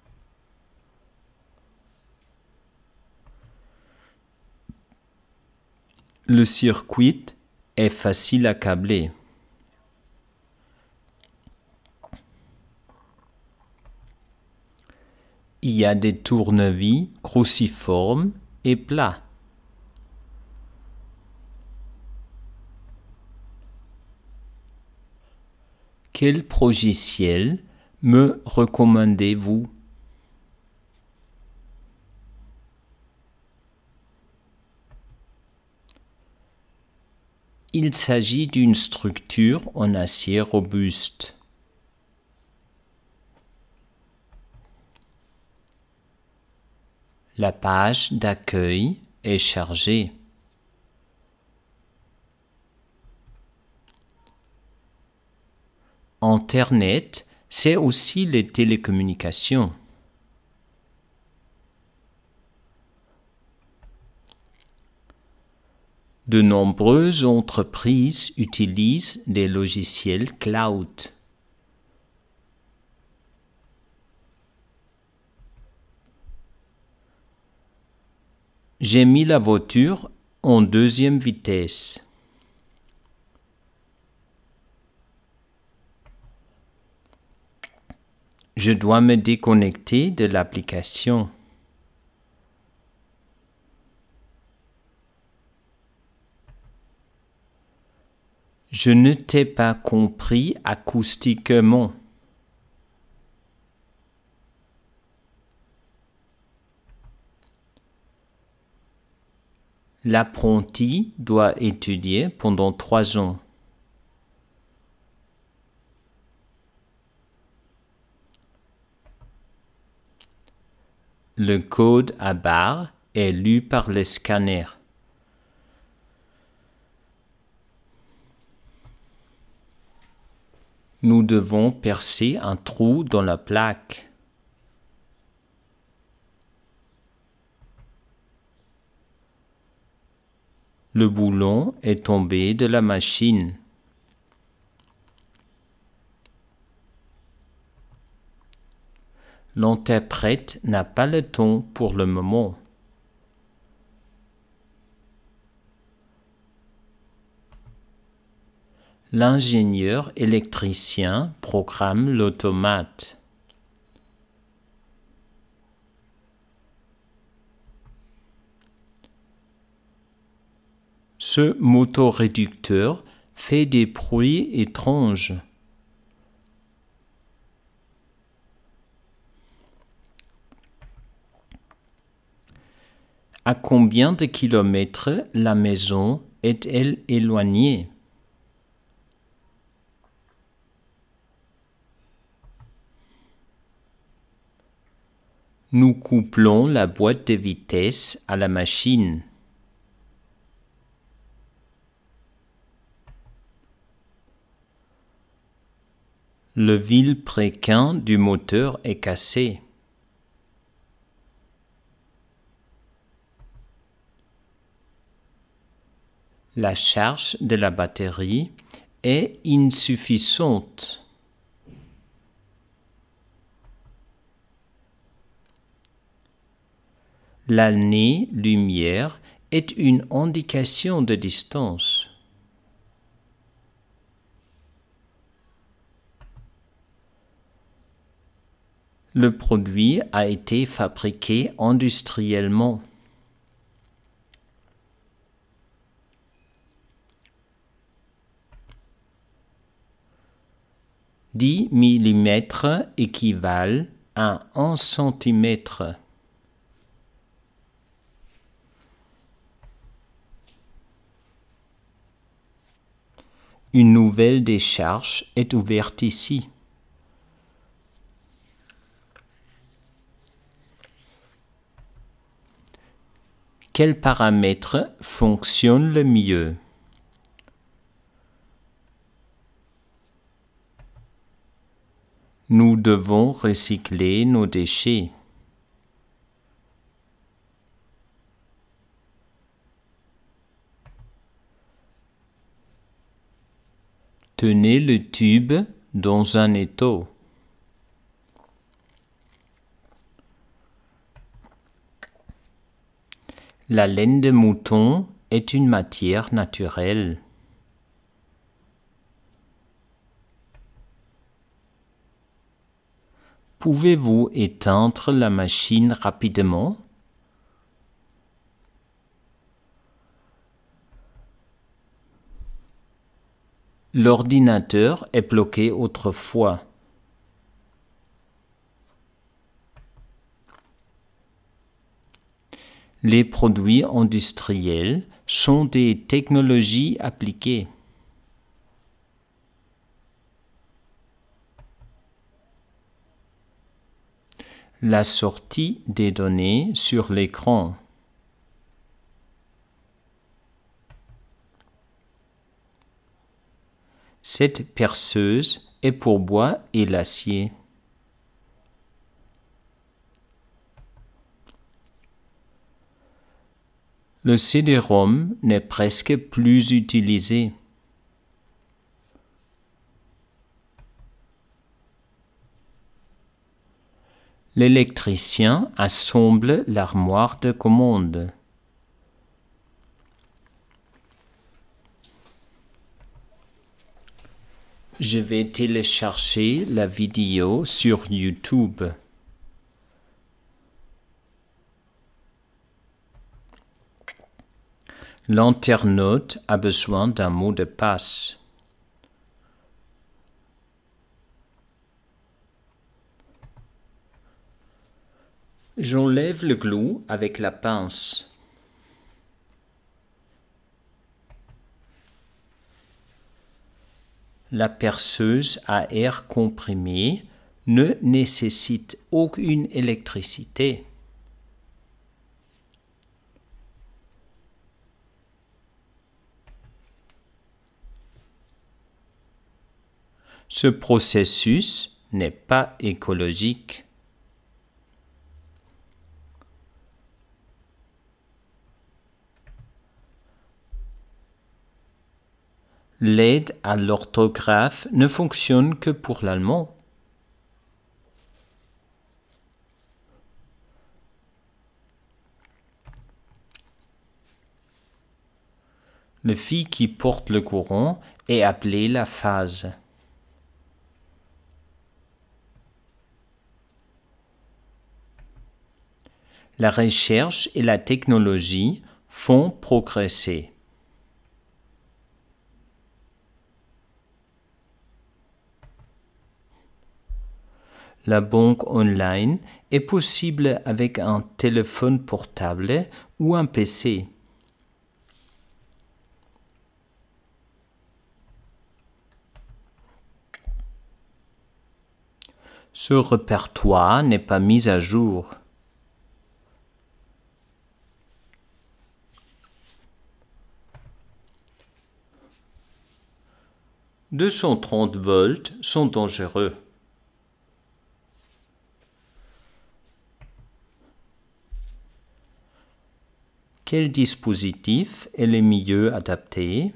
Le circuit est facile à câbler. Il y a des tournevis cruciformes et plats. Quel logiciel me recommandez-vous? Il s'agit d'une structure en acier robuste. La page d'accueil est chargée. Internet, c'est aussi les télécommunications. De nombreuses entreprises utilisent des logiciels cloud. J'ai mis la voiture en 2e vitesse. Je dois me déconnecter de l'application. Je ne t'ai pas compris acoustiquement. L'apprenti doit étudier pendant 3 ans. Le code à barres est lu par le scanner. Nous devons percer un trou dans la plaque. Le boulon est tombé de la machine. L'interprète n'a pas le temps pour le moment. L'ingénieur électricien programme l'automate. Ce motoréducteur fait des bruits étranges. À combien de kilomètres la maison est-elle éloignée? Nous couplons la boîte de vitesses à la machine. Le vilebrequin du moteur est cassé. La charge de la batterie est insuffisante. L'année lumière est une indication de distance. Le produit a été fabriqué industriellement. 10 mm équivalent à 1 cm. Une nouvelle décharge est ouverte ici. Quels paramètres fonctionnent le mieux? Nous devons recycler nos déchets. Tenez le tube dans un étau. La laine de mouton est une matière naturelle. Pouvez-vous éteindre la machine rapidement? L'ordinateur est bloqué autrefois. Les produits industriels sont des technologies appliquées. La sortie des données sur l'écran. Cette perceuse est pour bois et l'acier. Le CD-ROM n'est presque plus utilisé. L'électricien assemble l'armoire de commande. Je vais télécharger la vidéo sur YouTube. L'internaute a besoin d'un mot de passe. J'enlève le glue avec la pince. La perceuse à air comprimé ne nécessite aucune électricité. Ce processus n'est pas écologique. L'aide à l'orthographe ne fonctionne que pour l'allemand. Le fil qui porte le courant est appelé la phase. La recherche et la technologie font progresser. La banque online est possible avec un téléphone portable ou un PC. Ce répertoire n'est pas mis à jour. « 230 volts sont dangereux. » Quel dispositif est le mieux adapté?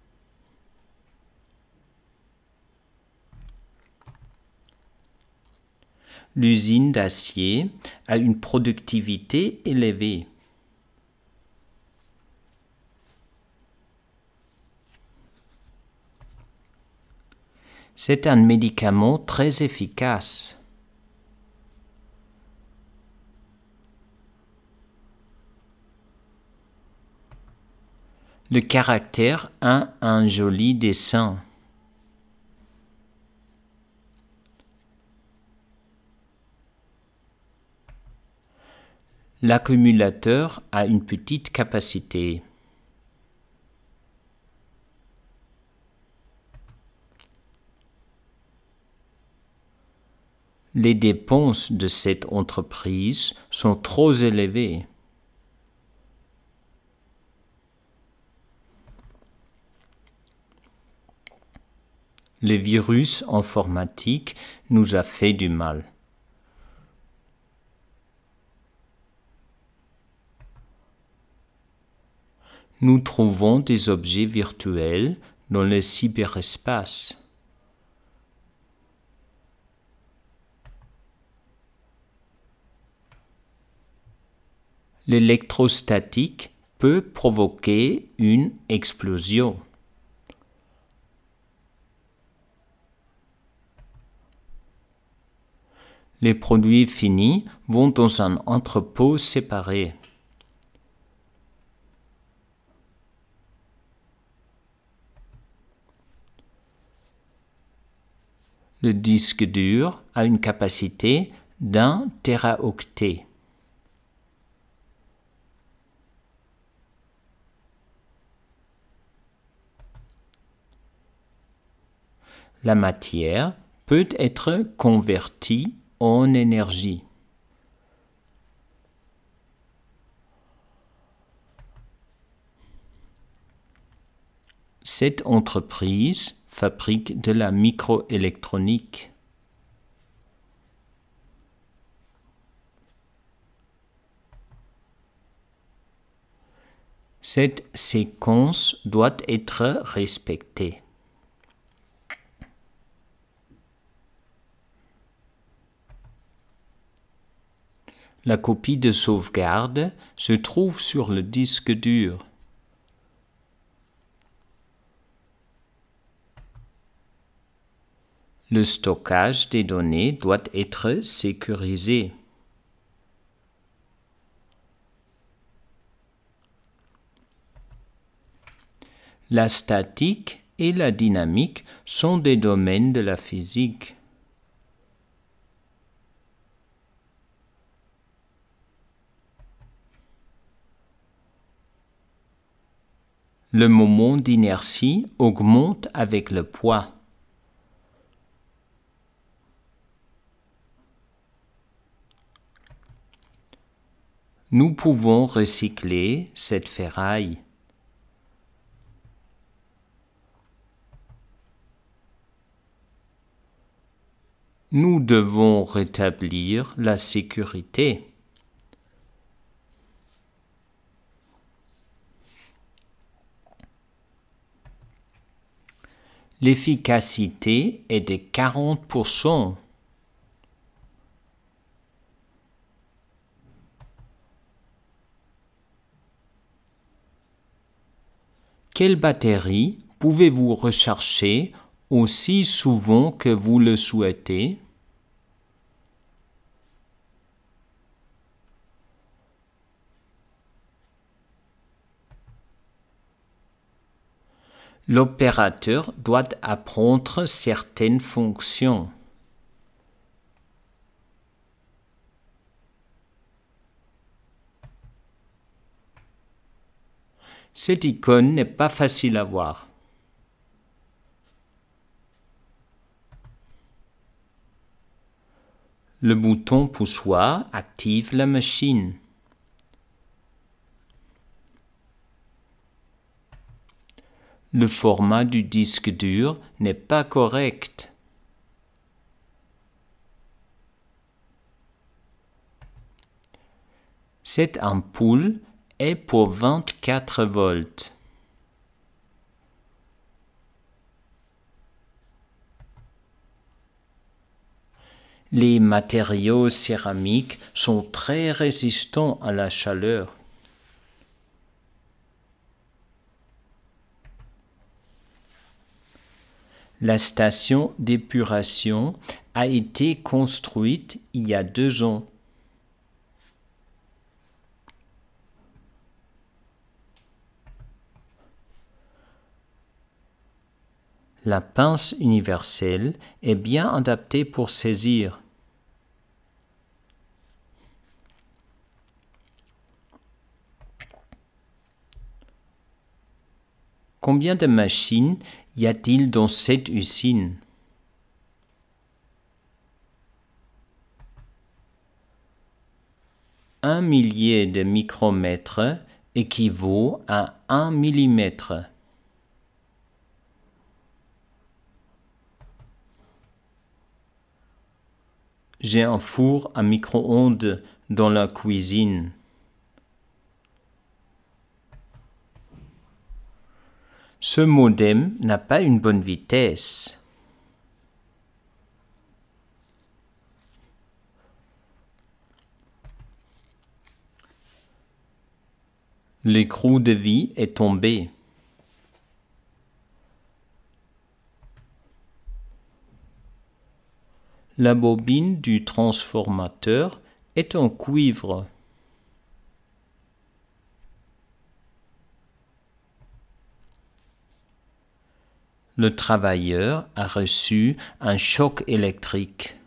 L'usine d'acier a une productivité élevée. C'est un médicament très efficace. Le caractère a un joli dessin. L'accumulateur a une petite capacité. Les dépenses de cette entreprise sont trop élevées. Le virus informatique nous a fait du mal. Nous trouvons des objets virtuels dans le cyberespace. L'électrostatique peut provoquer une explosion. Les produits finis vont dans un entrepôt séparé. Le disque dur a une capacité d'1 téraoctet. La matière peut être convertie en énergie. Cette entreprise fabrique de la microélectronique. Cette séquence doit être respectée. La copie de sauvegarde se trouve sur le disque dur. Le stockage des données doit être sécurisé. La statique et la dynamique sont des domaines de la physique. Le moment d'inertie augmente avec le poids. Nous pouvons recycler cette ferraille. Nous devons rétablir la sécurité. L'efficacité est de 40%. Quelle batterie pouvez-vous recharger aussi souvent que vous le souhaitez? L'opérateur doit apprendre certaines fonctions. Cette icône n'est pas facile à voir. Le bouton poussoir active la machine. Le format du disque dur n'est pas correct. Cette ampoule est pour 24 volts. Les matériaux céramiques sont très résistants à la chaleur. La station d'épuration a été construite il y a 2 ans. La pince universelle est bien adaptée pour saisir. Combien de machines y a-t-il dans cette usine? Un millier de micromètres équivaut à 1 millimètre. J'ai un four à micro-ondes dans la cuisine. Ce modem n'a pas une bonne vitesse. L'écrou de vie est tombé. La bobine du transformateur est en cuivre. Le travailleur a reçu un choc électrique.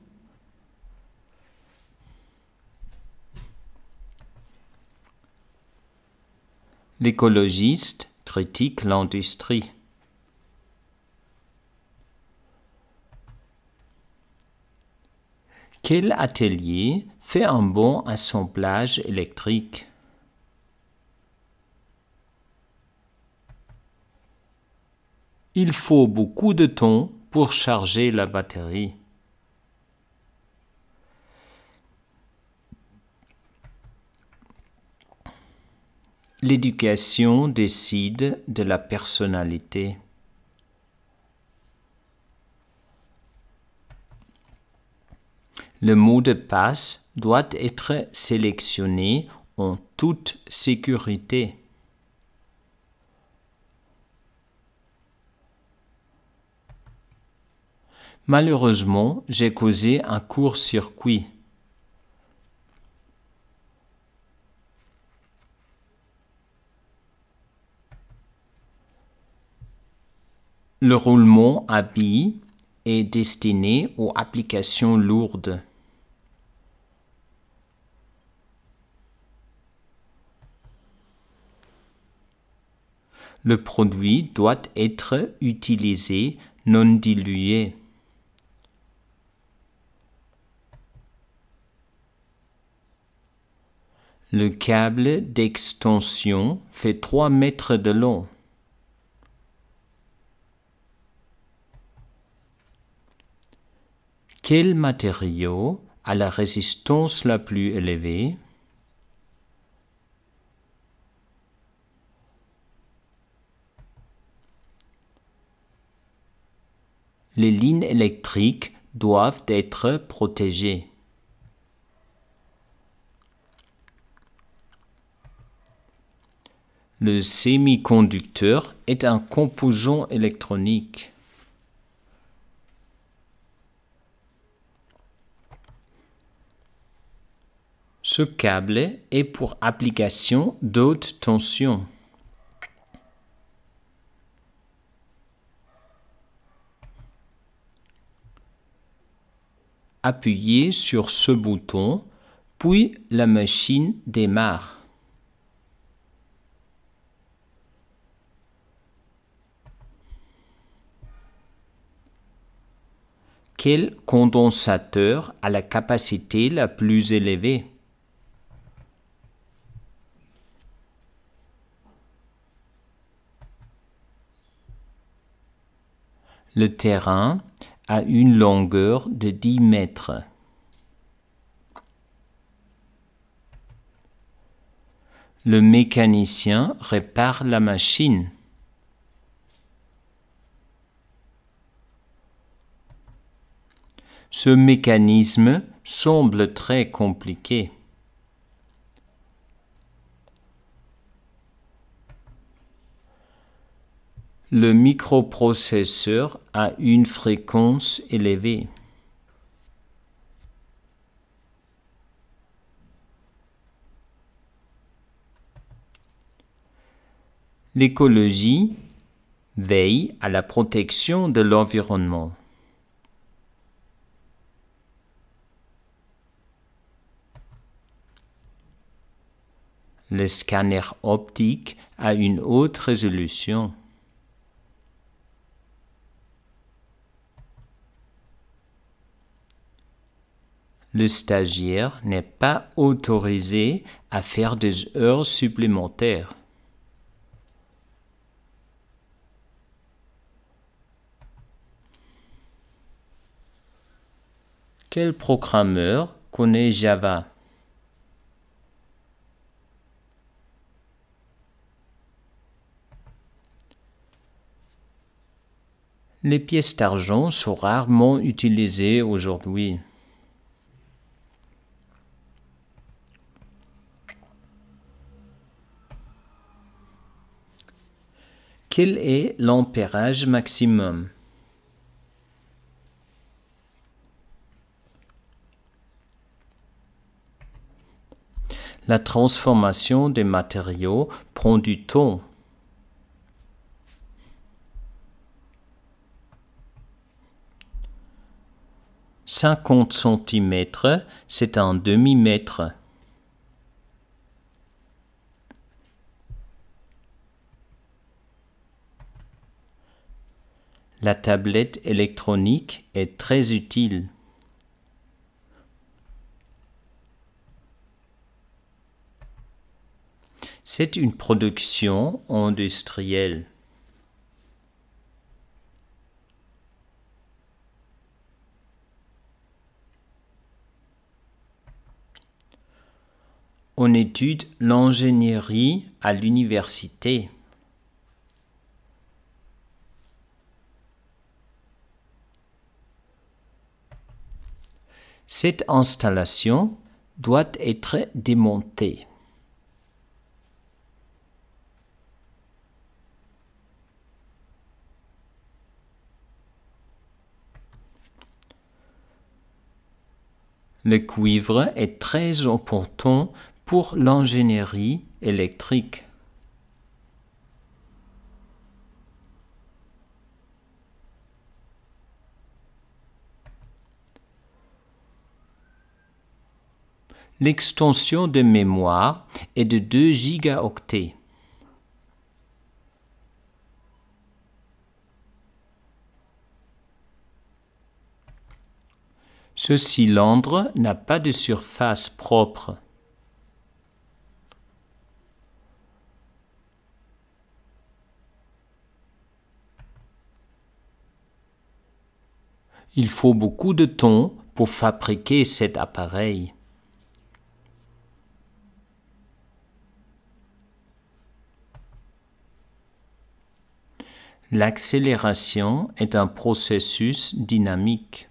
L'écologiste critique l'industrie. Quel atelier fait un bon assemblage électrique? Il faut beaucoup de temps pour charger la batterie. L'éducation décide de la personnalité. Le mot de passe doit être sélectionné en toute sécurité. Malheureusement, j'ai causé un court-circuit. Le roulement à billes est destiné aux applications lourdes. Le produit doit être utilisé non dilué. Le câble d'extension fait 3 mètres de long. Quel matériau a la résistance la plus élevée? Les lignes électriques doivent être protégées. Le semi-conducteur est un composant électronique. Ce câble est pour application d'haute tension. Appuyez sur ce bouton, puis la machine démarre. Quel condensateur a la capacité la plus élevée? Le terrain a une longueur de 10 mètres. Le mécanicien répare la machine. Ce mécanisme semble très compliqué. Le microprocesseur a une fréquence élevée. L'écologie veille à la protection de l'environnement. Le scanner optique a une haute résolution. Le stagiaire n'est pas autorisé à faire des heures supplémentaires. Quel programmeur connaît Java? Les pièces d'argent sont rarement utilisées aujourd'hui. Quel est l'ampérage maximum? La transformation des matériaux prend du temps. « 50 cm, c'est un demi-mètre. » La tablette électronique est très utile. C'est une production industrielle. On étudie l'ingénierie à l'université. Cette installation doit être démontée. Le cuivre est très important pour l'ingénierie électrique. L'extension de mémoire est de 2 gigaoctets. Ce cylindre n'a pas de surface propre. Il faut beaucoup de temps pour fabriquer cet appareil. L'accélération est un processus dynamique.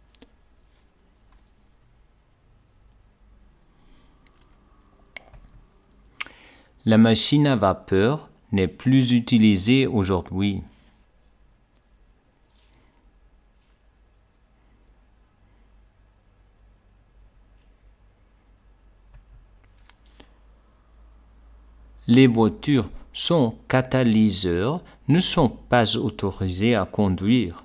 La machine à vapeur n'est plus utilisée aujourd'hui. Les voitures sans catalyseur ne sont pas autorisées à conduire.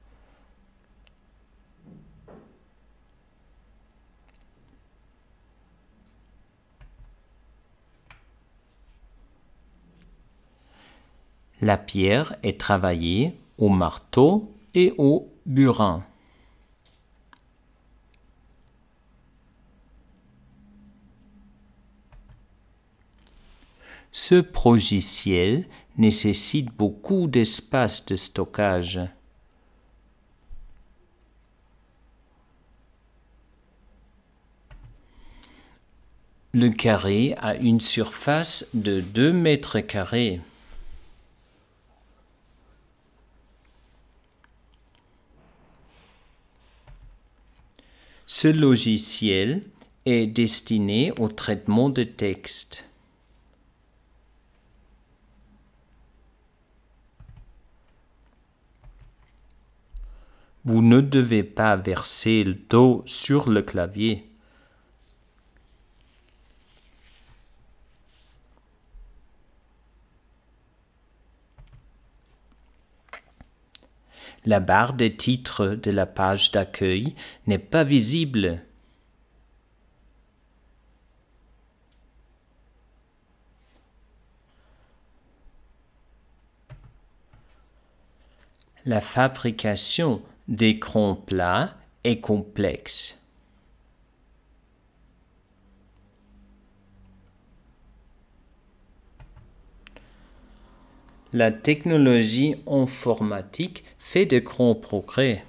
La pierre est travaillée au marteau et au burin. Ce logiciel nécessite beaucoup d'espace de stockage. Le carré a une surface de 2 mètres carrés. Ce logiciel est destiné au traitement de texte. Vous ne devez pas verser d'eau sur le clavier. La barre des titres de la page d'accueil n'est pas visible. La fabrication d'écrans plats est complexe. La technologie informatique fait de grands progrès.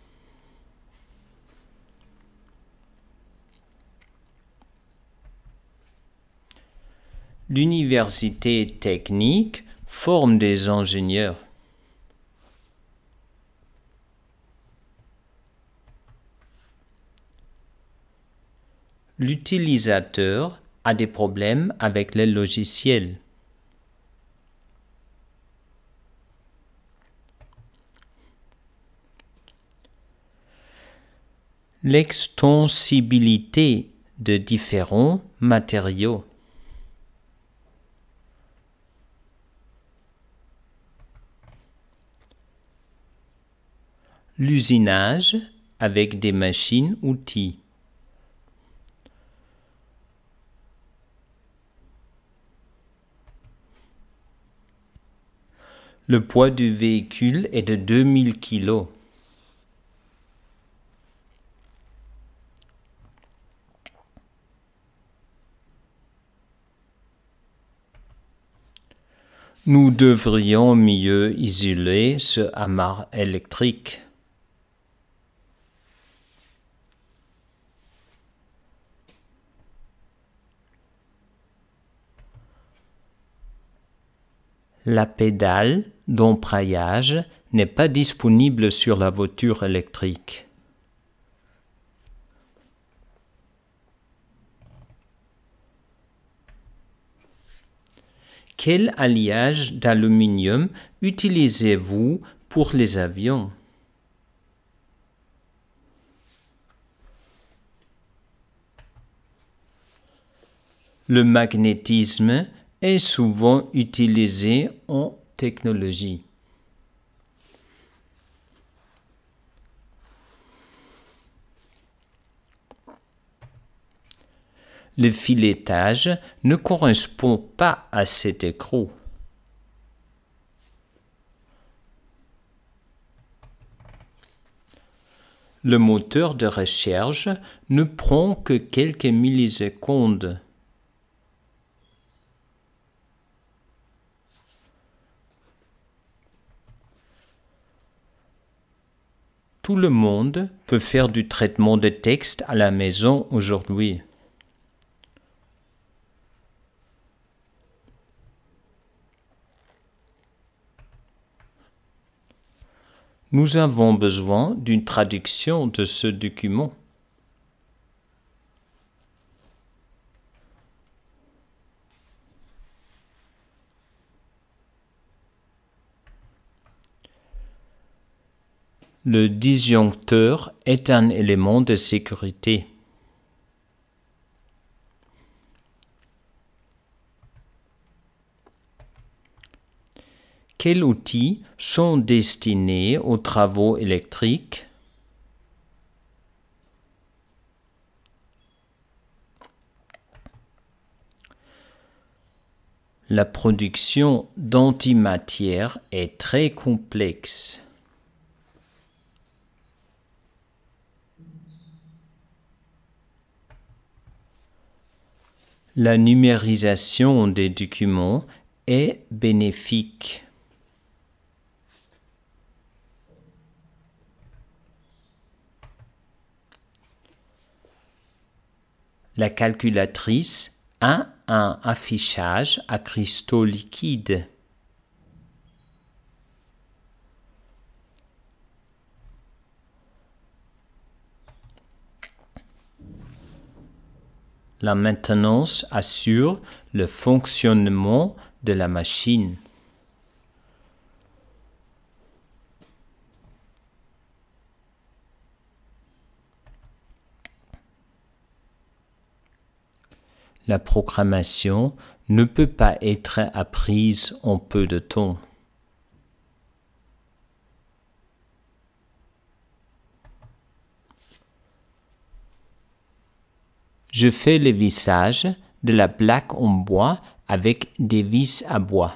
L'université technique forme des ingénieurs. L'utilisateur a des problèmes avec les logiciels. L'extensibilité de différents matériaux. L'usinage avec des machines-outils. Le poids du véhicule est de 2000 kg. Nous devrions mieux isoler ce amarre électrique. La pédale d'embrayage n'est pas disponible sur la voiture électrique. Quel alliage d'aluminium utilisez-vous pour les avions? Le magnétisme est souvent utilisé en technologie. Le filetage ne correspond pas à cet écrou. Le moteur de recherche ne prend que quelques millisecondes. Tout le monde peut faire du traitement de texte à la maison aujourd'hui. Nous avons besoin d'une traduction de ce document. Le disjoncteur est un élément de sécurité. Quels outils sont destinés aux travaux électriques? La production d'antimatière est très complexe. La numérisation des documents est bénéfique. La calculatrice a un affichage à cristaux liquides. La maintenance assure le fonctionnement de la machine. La programmation ne peut pas être apprise en peu de temps. Je fais le vissage de la plaque en bois avec des vis à bois.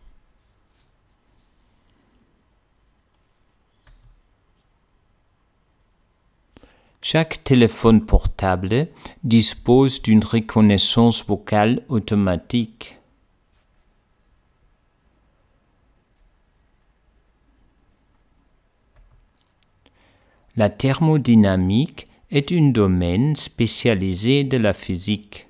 Chaque téléphone portable dispose d'une reconnaissance vocale automatique. La thermodynamique est un domaine spécialisé de la physique.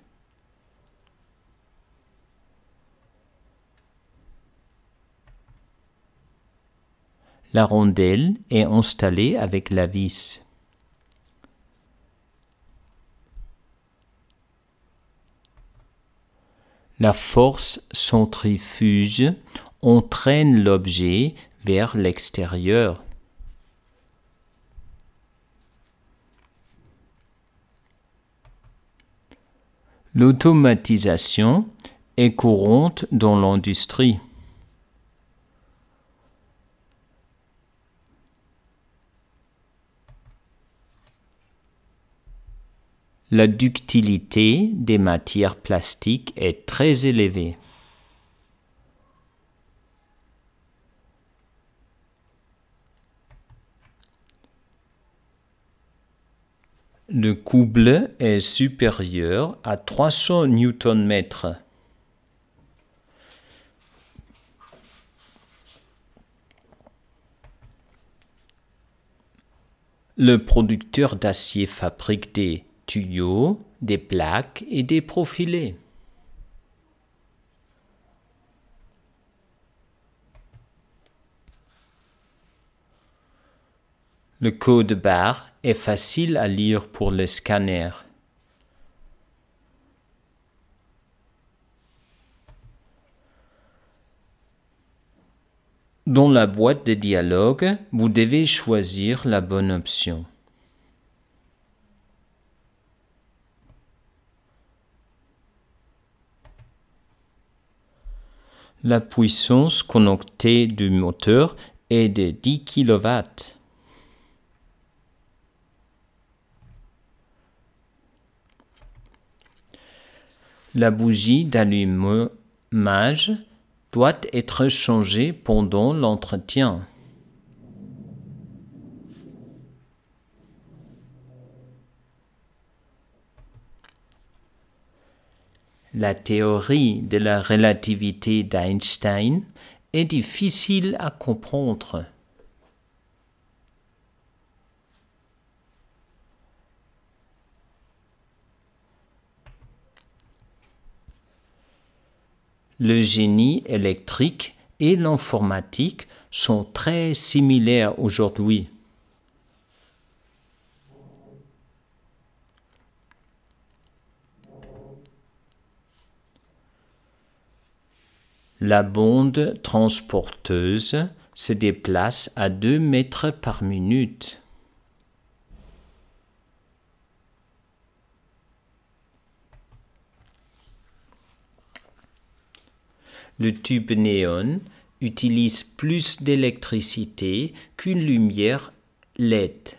La rondelle est installée avec la vis. La force centrifuge entraîne l'objet vers l'extérieur. L'automatisation est courante dans l'industrie. La ductilité des matières plastiques est très élevée. Le couple est supérieur à 300 Nm. Le producteur d'acier fabrique des tuyaux, des plaques et des profilés. Le code barre est facile à lire pour le scanner. Dans la boîte de dialogue, vous devez choisir la bonne option. La puissance connectée du moteur est de 10 kW. La bougie d'allumage doit être changée pendant l'entretien. La théorie de la relativité d'Einstein est difficile à comprendre. Le génie électrique et l'informatique sont très similaires aujourd'hui. La bande transporteuse se déplace à 2 mètres par minute. Le tube néon utilise plus d'électricité qu'une lumière LED.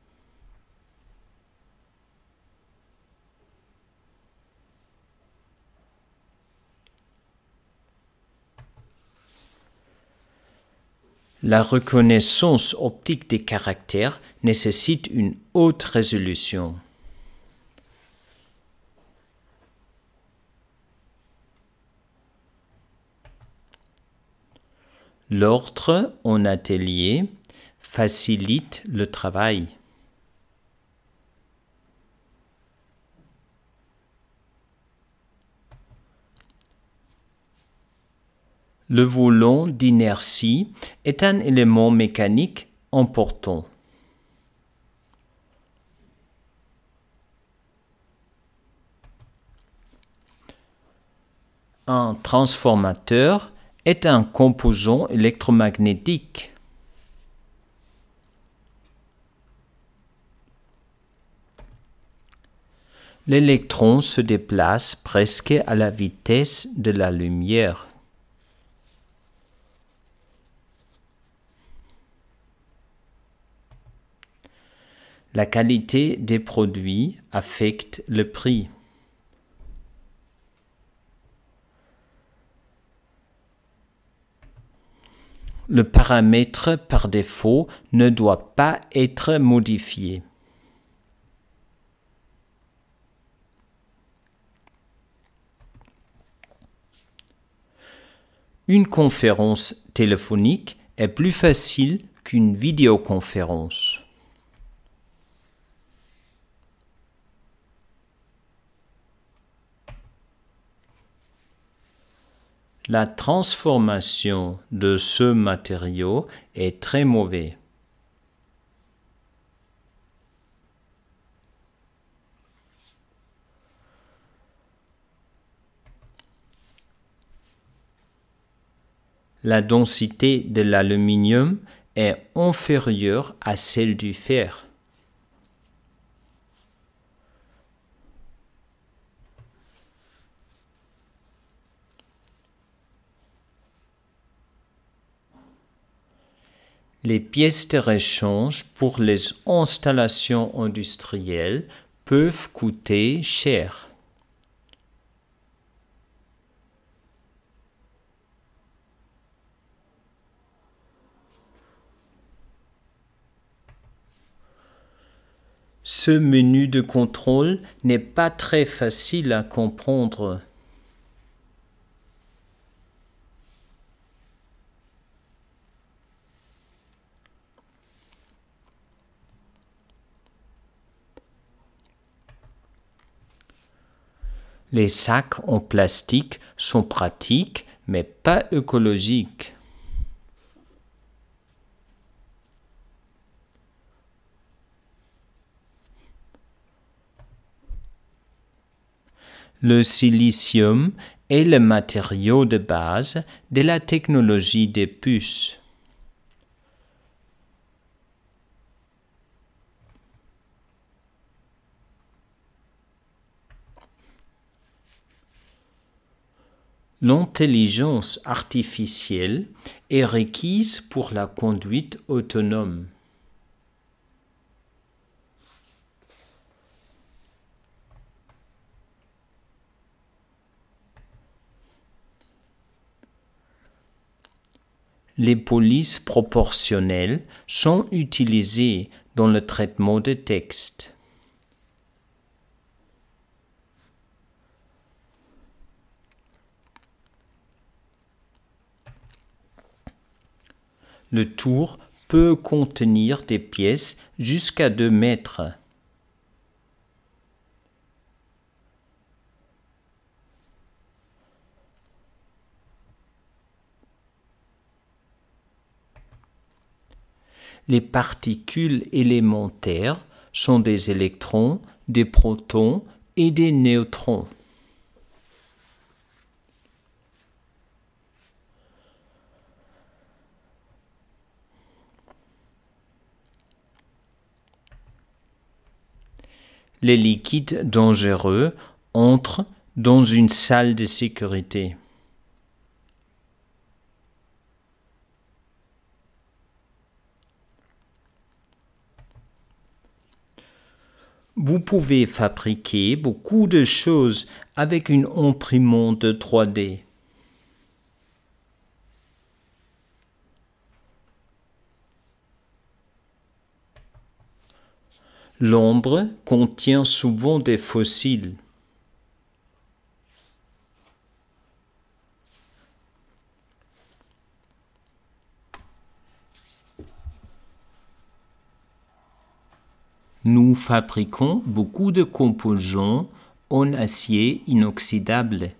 La reconnaissance optique des caractères nécessite une haute résolution. L'ordre en atelier facilite le travail. Le volant d'inertie est un élément mécanique important. Un transformateur est un composant électromagnétique. L'électron se déplace presque à la vitesse de la lumière. La qualité des produits affecte le prix. Le paramètre par défaut ne doit pas être modifié. Une conférence téléphonique est plus facile qu'une vidéoconférence. La transformation de ce matériau est très mauvaise. La densité de l'aluminium est inférieure à celle du fer. Les pièces de rechange pour les installations industrielles peuvent coûter cher. Ce menu de contrôle n'est pas très facile à comprendre. Les sacs en plastique sont pratiques, mais pas écologiques. Le silicium est le matériau de base de la technologie des puces. L'intelligence artificielle est requise pour la conduite autonome. Les polices proportionnelles sont utilisées dans le traitement de texte. Le tour peut contenir des pièces jusqu'à 2 mètres. Les particules élémentaires sont des électrons, des protons et des neutrons. Les liquides dangereux entrent dans une salle de sécurité. Vous pouvez fabriquer beaucoup de choses avec une imprimante 3D. L'ombre contient souvent des fossiles. Nous fabriquons beaucoup de composants en acier inoxydable.